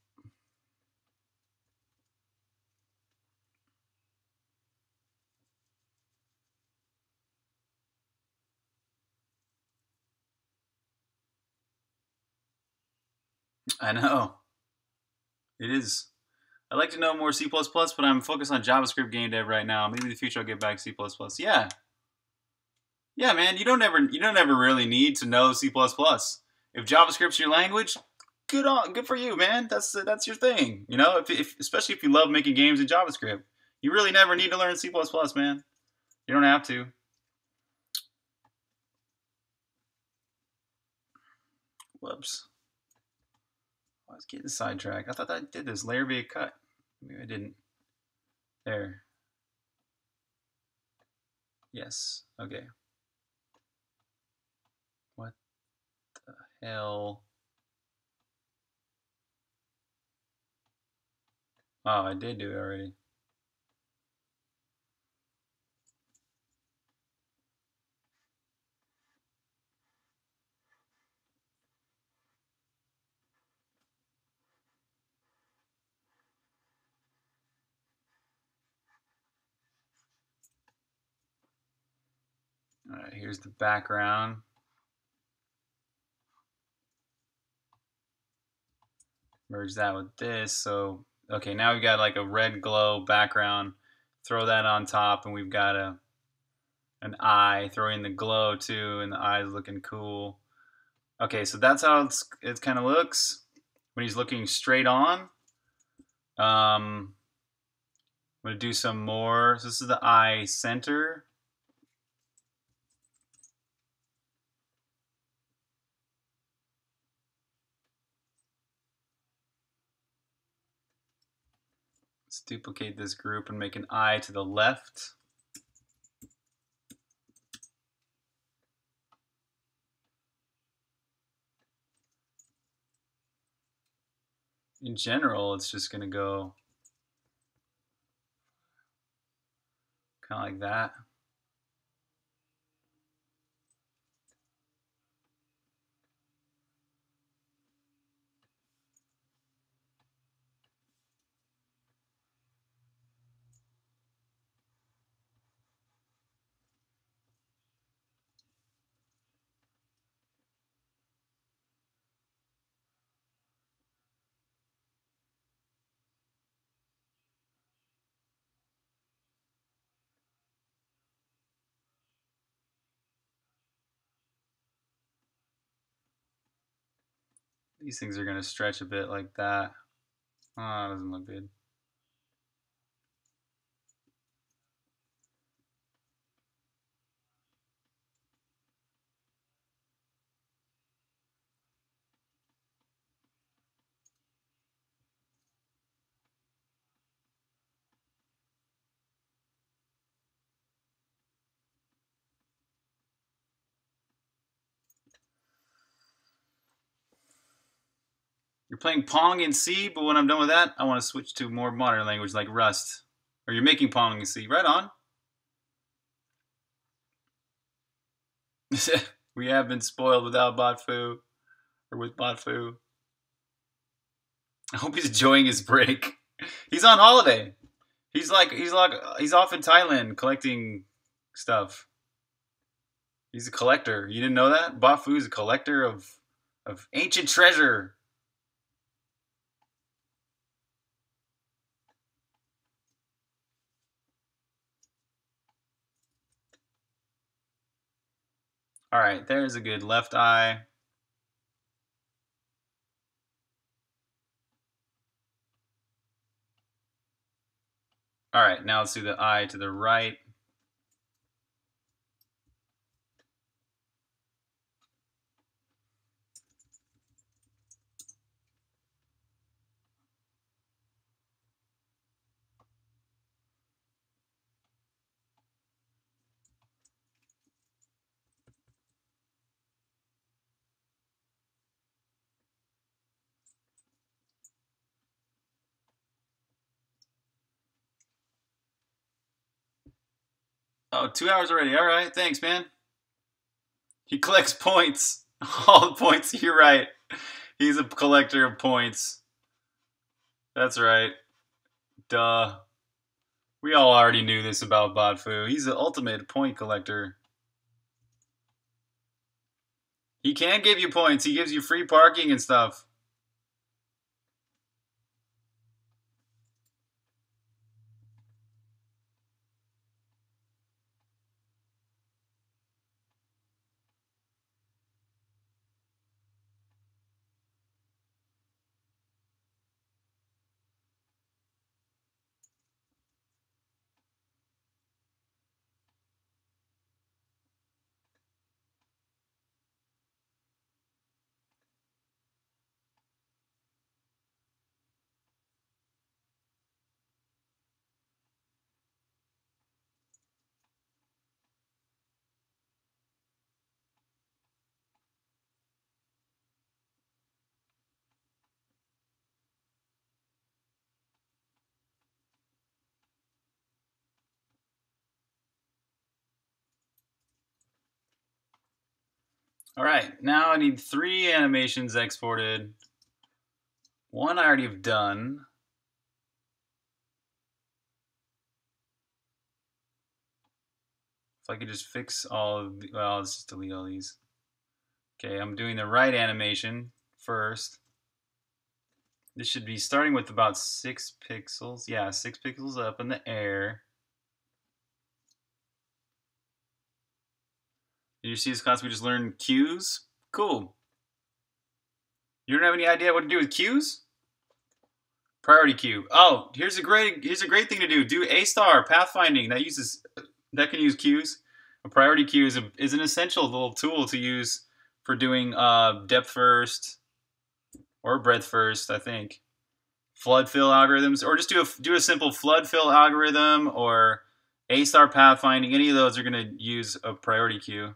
I know. It is. I'd like to know more C++, but I'm focused on JavaScript game dev right now. Maybe in the future I'll get back to C++. Yeah. Yeah, man, you don't ever really need to know C++. If JavaScript's your language, good for you, man. That's your thing. You know, especially if you love making games in JavaScript, you really never need to learn C++, man. You don't have to. Whoops. I was getting sidetracked. I thought I did this layer via cut. Maybe I didn't. There. Yes. Okay. What the hell? Oh, I did do it already. All right, here's the background. Merge that with this. So, okay, now we've got like a red glow background. Throw that on top, and we've got an eye. Throw in the glow too, and the eye's looking cool. Okay, so that's how it kind of looks when he's looking straight on. I'm gonna do some more. So this is the eye center. Let's duplicate this group and make an eye to the left. In general, it's just going to go kind of like that. These things are going to stretch a bit like that. Oh, it doesn't look good. You're playing Pong in C, but when I'm done with that, I want to switch to more modern language like Rust. Or you're making Pong in C. Right on. We have been spoiled without Botfu. Or with Botfu. I hope he's enjoying his break. He's on holiday. He's off in Thailand collecting stuff. He's a collector. You didn't know that? Botfu is a collector of ancient treasure. All right, there's a good left eye. All right, now let's do the eye to the right. Oh, 2 hours already. All right, thanks, man. He collects points. All the points. You're right. He's a collector of points. That's right. Duh. We all already knew this about Botfu. He's the ultimate point collector. He can give you points. He gives you free parking and stuff. All right, now I need 3 animations exported. 1 I already have done. If I could just fix all of the, well, let's just delete all these. Okay, I'm doing the right animation first. This should be starting with about 6 pixels. Yeah, 6 pixels up in the air. Did you see this class? We just learned cues. Cool. You don't have any idea what to do with cues? Priority queue. Oh, here's a great thing to do. Do A-star pathfinding that can use queues. A priority queue is an essential little tool to use for doing depth first or breadth first, I think. Flood fill algorithms, or just do a simple flood fill algorithm or A-star pathfinding. Any of those are going to use a priority queue.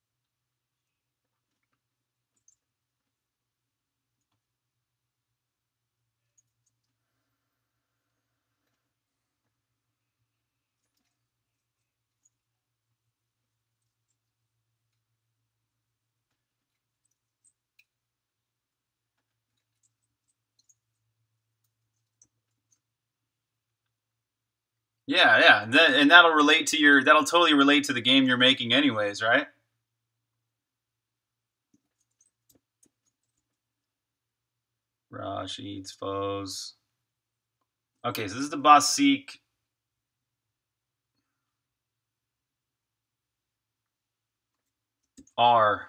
Yeah. And that'll totally relate to the game you're making anyways, right? Raw sheets, foes. Okay, so this is the boss seek. R.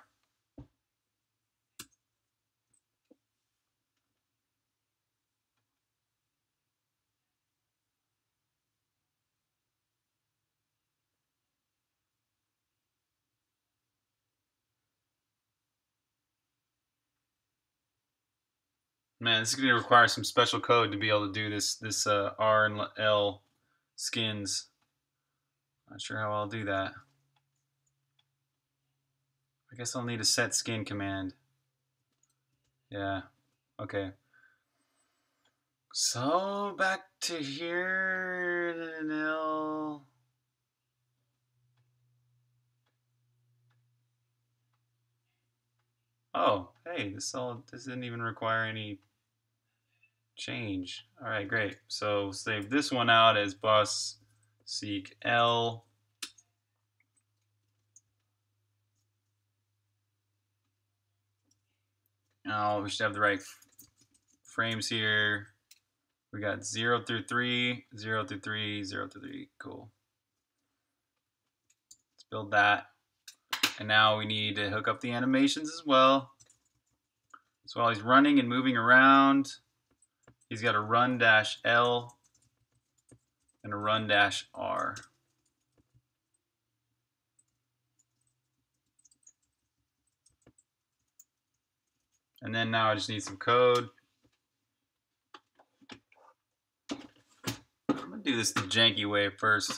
Man, this is going to require some special code to be able to do this R and L skins. Not sure how I'll do that. I guess I'll need a set skin command. Yeah. Okay. So back to here. L. Oh, hey, this didn't even require any change. All right, great. So save this one out as boss seek L. Now we should have the right frames here. We got 0 through 3, 0 through 3, 0 through 3. Cool. Let's build that. And now we need to hook up the animations as well. So while he's running and moving around, he's got a run-L and a run-R. And then now I just need some code. I'm going to do this the janky way first.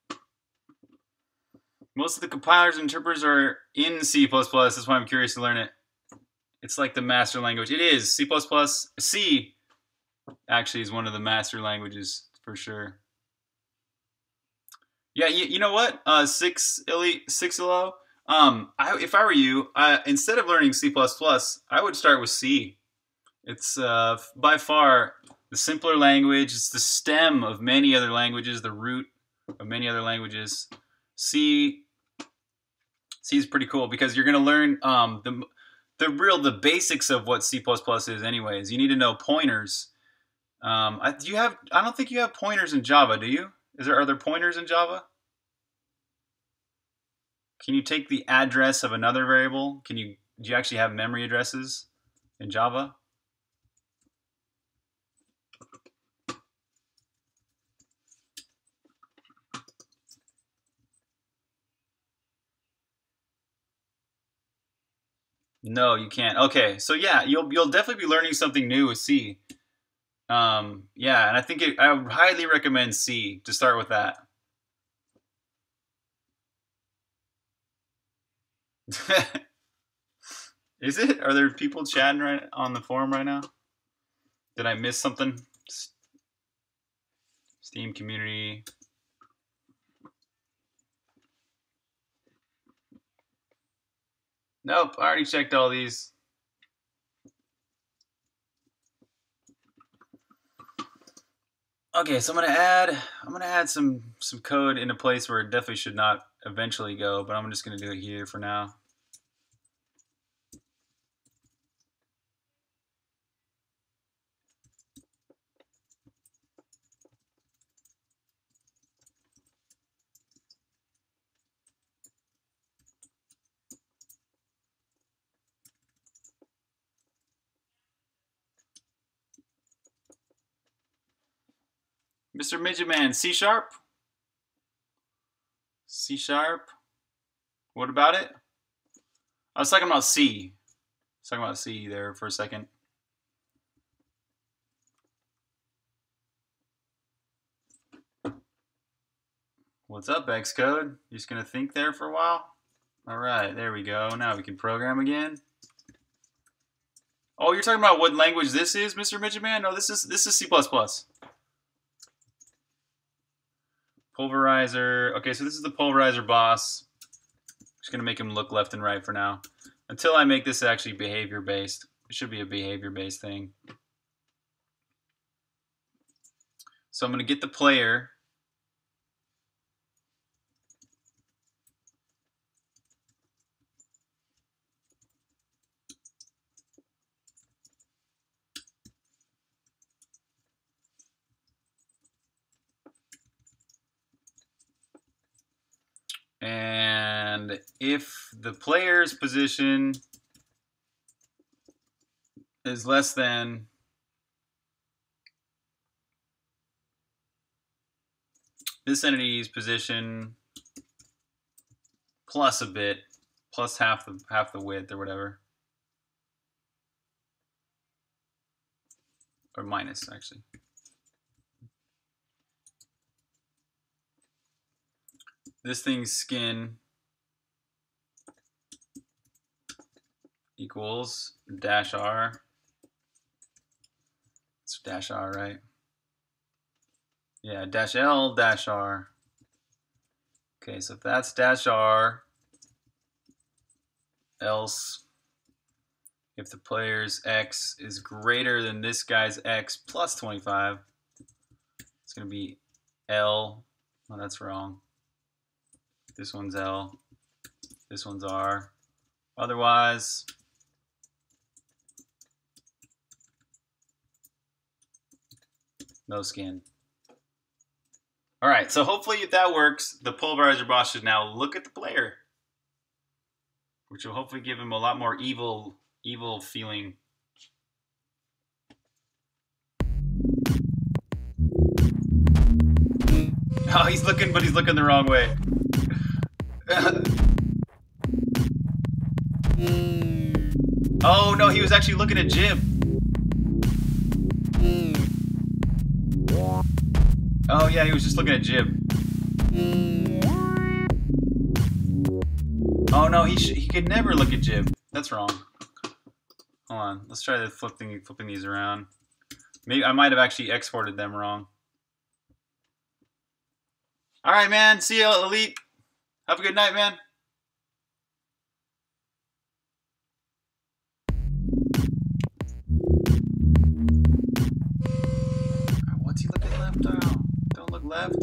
Most of the compilers and interpreters are in C++. That's why I'm curious to learn it. It's like the master language. It is. C++. C actually is one of the master languages for sure. Yeah, you know what? Six Ilo. If I were you, instead of learning C++, I would start with C. It's by far the simpler language. It's the stem of many other languages, the root of many other languages. C is pretty cool because you're going to learn the basics of what C++ is. Anyways, you need to know pointers. I don't think you have pointers in Java, do you? Are there pointers in Java? Can you take the address of another variable? Do you actually have memory addresses in Java? No, you can't. Okay, so yeah, you'll definitely be learning something new with C. Yeah, and I would highly recommend C to start with that. Is it? Are there people chatting right on the forum right now? Did I miss something? Steam community. Nope, I already checked all these. Okay, so I'm gonna add some code in a place where it definitely should not eventually go, but I'm just gonna do it here for now. Mr. Midget Man, C sharp? C sharp? What about it? I was talking about C. I was talking about C there for a second. What's up, Xcode? You just gonna think there for a while? All right, there we go. Now we can program again. Oh, you're talking about what language this is, Mr. Midget Man? No, this is C++. Pulverizer. Okay, so this is the pulverizer boss. Just gonna make him look left and right for now, until I make this actually behavior based. It should be a behavior based thing. So I'm gonna get the player. And if the player's position is less than this entity's position plus a bit, plus half the width or whatever, or minus actually. This thing's skin equals dash R. It's dash R, right? Yeah, dash L dash R. Okay, so if that's dash R, else if the player's X is greater than this guy's X plus 25, it's going to be L. Oh, that's wrong. This one's L. This one's R. Otherwise, no skin. All right, so hopefully if that works, the pulverizer boss should now look at the player, which will hopefully give him a lot more evil feeling. Oh, he's looking, but he's looking the wrong way. Oh no, he was actually looking at Jib. Oh yeah, he was just looking at Jib. Oh no, he could never look at Jib. That's wrong. Hold on, let's try the flipping these around. Maybe I might have actually exported them wrong. All right, man. See you, Elite. Have a good night, man. What's he looking left now? Don't look left.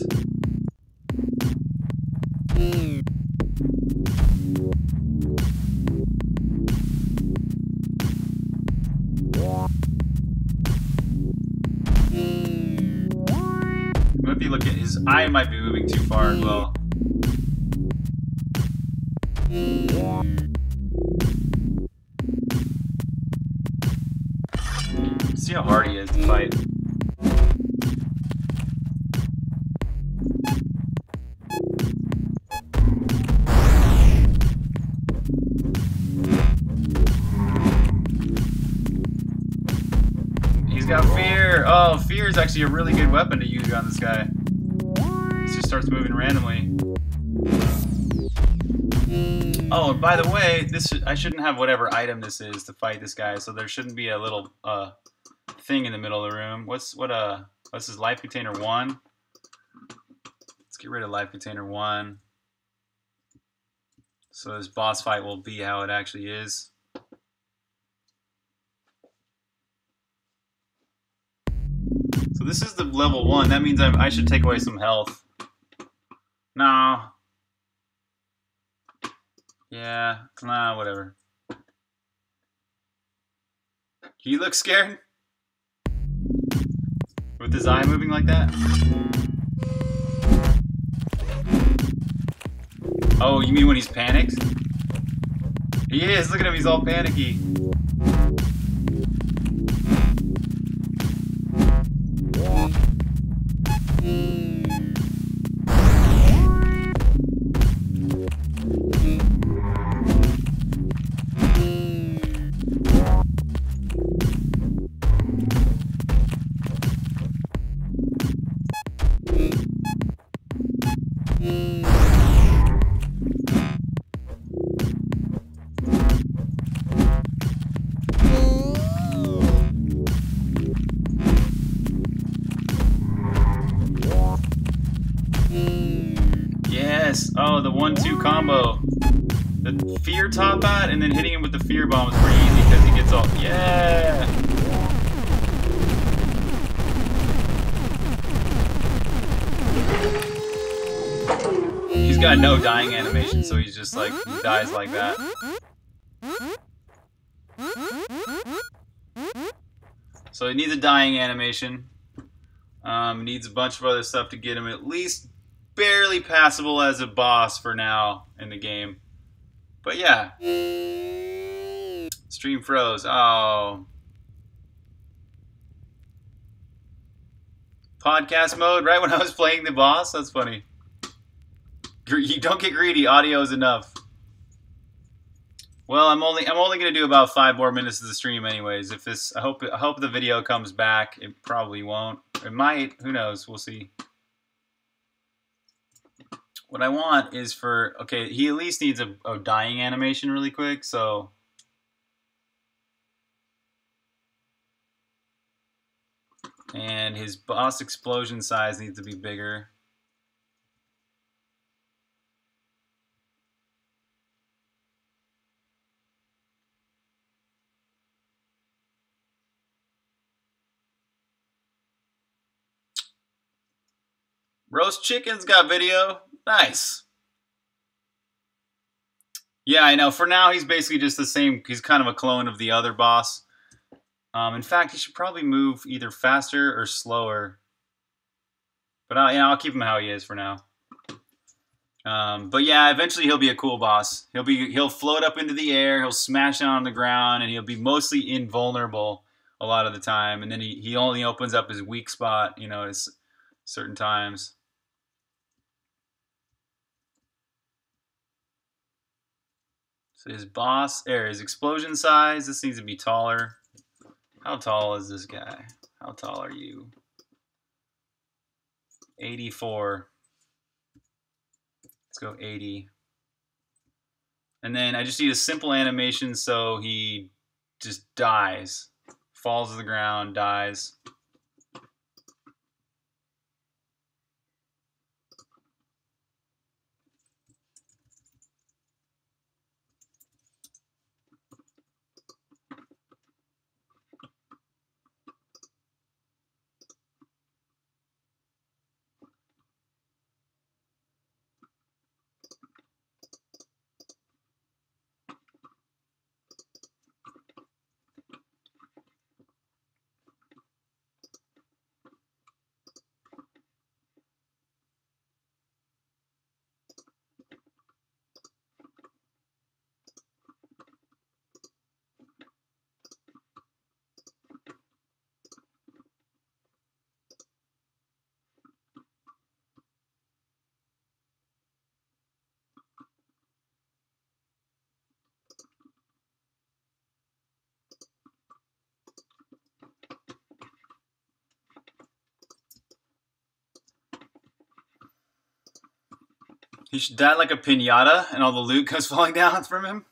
Might be looking. His eye might be moving too far as well. See how hard he is to fight. He's got fear. Oh, fear is actually a really good weapon to use on this guy. He just starts moving randomly. Oh, and by the way, I shouldn't have whatever item this is to fight this guy, so there shouldn't be a little thing in the middle of the room. What's his life container 1? Let's get rid of life container 1. So this boss fight will be how it actually is. So this is the level 1. That means I should take away some health. No. Yeah, nah, whatever. He looks scared? With his eye moving like that? Oh, you mean when he's panicked? He is, look at him, he's all panicky. Yes. Oh, the 1-2 combo. The fear top hat and then hitting him with the fear bomb is pretty easy because he gets all. Yeah. He's got no dying animation, so he's just like he dies like that. So he needs a dying animation. Needs a bunch of other stuff to get him at least barely passable as a boss for now in the game. But yeah. Stream froze. Oh. Podcast mode right when I was playing the boss? That's funny. You don't get greedy. Audio is enough. Well, I'm only gonna do about 5 more minutes of the stream, anyways. If this, I hope the video comes back. It probably won't. It might. Who knows? We'll see. What I want is for he at least needs a dying animation really quick. So. And his boss explosion size needs to be bigger. Roast Chicken's got video. Nice. Yeah, I know. For now, he's basically just the same. He's kind of a clone of the other boss. In fact, he should probably move either faster or slower. But I'll keep him how he is for now. But yeah, eventually he'll be a cool boss. He'll float up into the air. He'll smash down on the ground, and he'll be mostly invulnerable a lot of the time. And then he only opens up his weak spot, at certain times. So his his explosion size. This needs to be taller. How tall is this guy? How tall are you? 84. Let's go 80. And then I just need a simple animation so he just dies. Falls to the ground, dies. He should die like a pinata and all the loot comes falling down from him.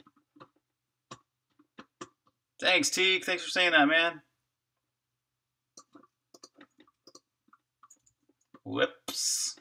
Thanks, Teak. Thanks for saying that, man. Whoops.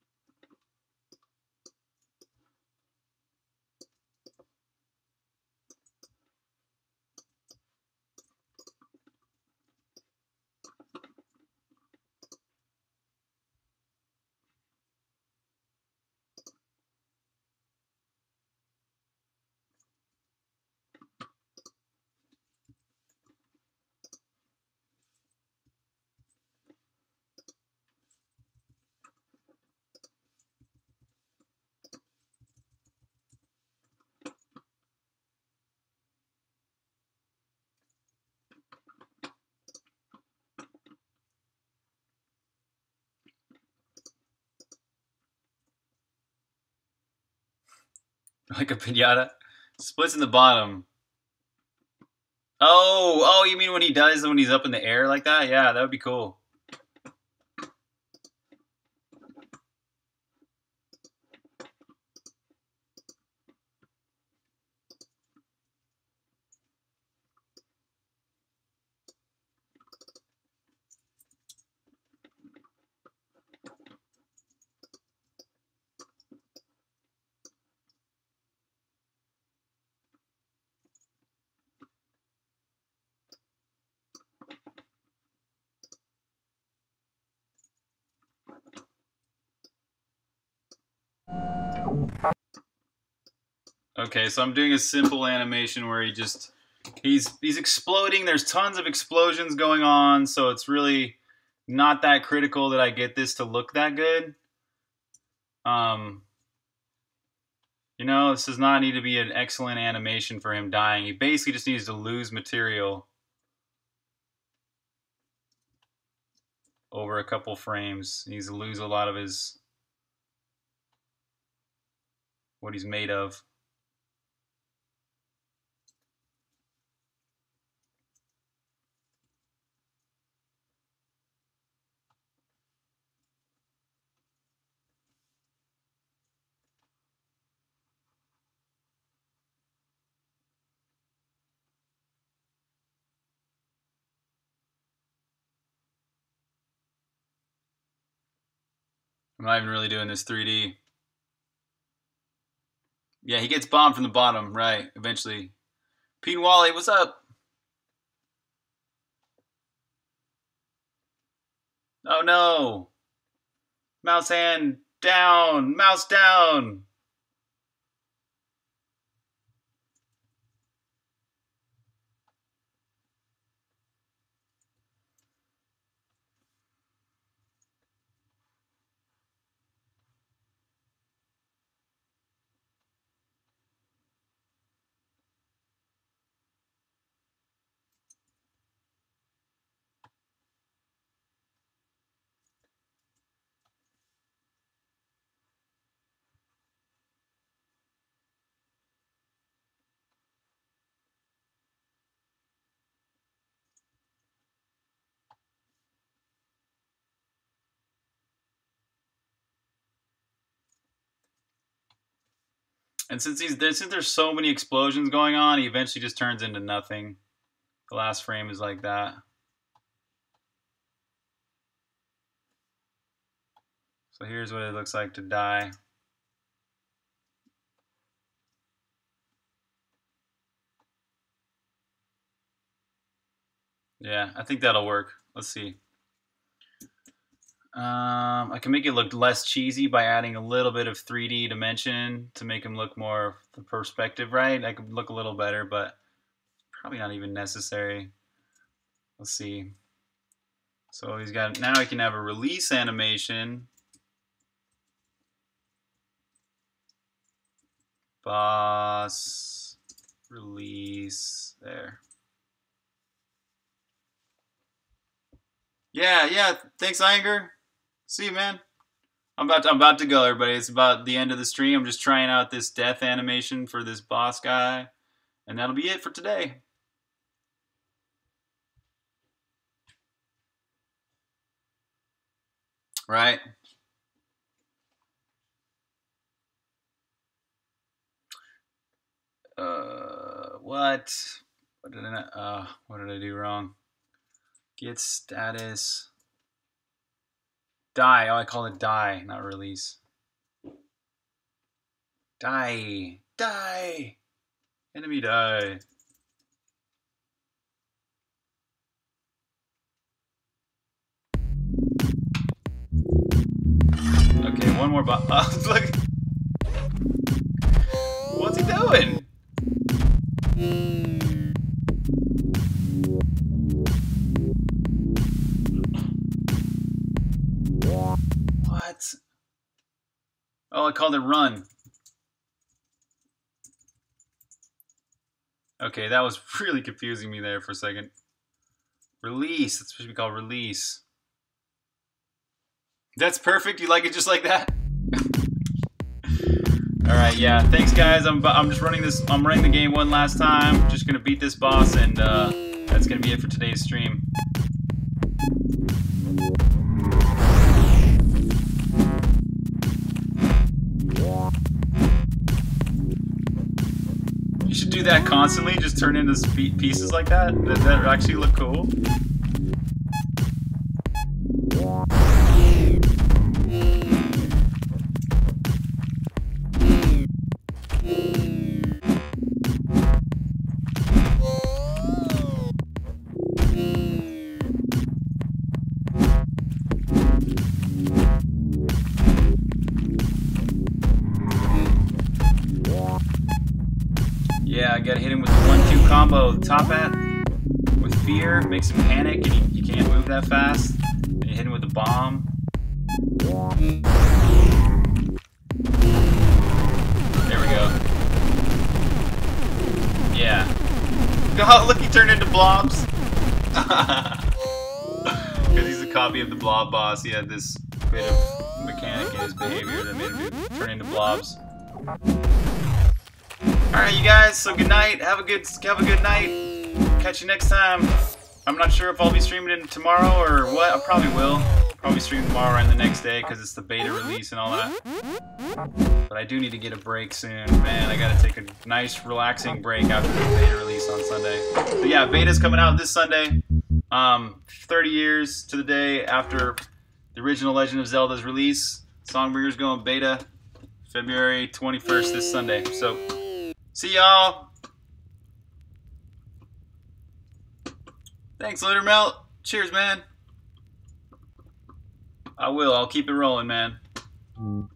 Like a pinata. Splits in the bottom. Oh, you mean when he does when he's up in the air like that? Yeah, that would be cool. Okay, so I'm doing a simple animation where he's exploding. There's tons of explosions going on, so it's really not that critical that I get this to look that good. This does not need to be an excellent animation for him dying. He basically just needs to lose material over a couple frames. He needs to lose a lot of what he's made of. I'm not even really doing this 3D. Yeah, he gets bombed from the bottom, right, eventually. Pete Wally, what's up? Oh no! Mouse hand down! Mouse down! And since there's so many explosions going on, he eventually just turns into nothing. The last frame is like that. So here's what it looks like to die. Yeah, I think that'll work. Let's see. I can make it look less cheesy by adding a little bit of 3D dimension to make him look more the perspective right. I could look a little better, but probably not even necessary. Let's see. So now he can have a release animation. Boss release there. Yeah. Thanks, Inger. See you, man. I'm about to go, everybody. It's about the end of the stream. I'm just trying out this death animation for this boss guy, and that'll be it for today. Right. What? What did I do wrong? Get status. Die. Oh, I call it die, not release. Die. Die. Enemy die. Okay, one more bot. Look. What's he doing? What? Oh, I called it run. Okay, that was really confusing me there for a second. Release. That's supposed to be called release. That's perfect. You like it just like that? All right, yeah. Thanks, guys. I'm just running this. I'm running the game one last time. Just gonna beat this boss, and that's gonna be it for today's stream. You should do that constantly. Just turn into pieces like that. That actually look cool. Yeah, I gotta hit him with the 1-2 combo. Top hat with fear, makes him panic, and you can't move that fast. And you hit him with the bomb. There we go. Yeah. Oh, look, he turned into blobs. Because he's a copy of the blob boss. He had this bit of mechanic in his behavior that made him turn into blobs. Alright, you guys, so good night. Have a good night. Catch you next time. I'm not sure if I'll be streaming it tomorrow or what. I probably will. Probably stream tomorrow and the next day because it's the beta release and all that. But I do need to get a break soon. Man, I gotta take a nice, relaxing break after the beta release on Sunday. So yeah, beta's coming out this Sunday. 30 years to the day after the original Legend of Zelda's release. Songbringer's going beta February 21st this Sunday. So, see y'all. Thanks, Littermelt. Cheers, man. I will. I'll keep it rolling, man.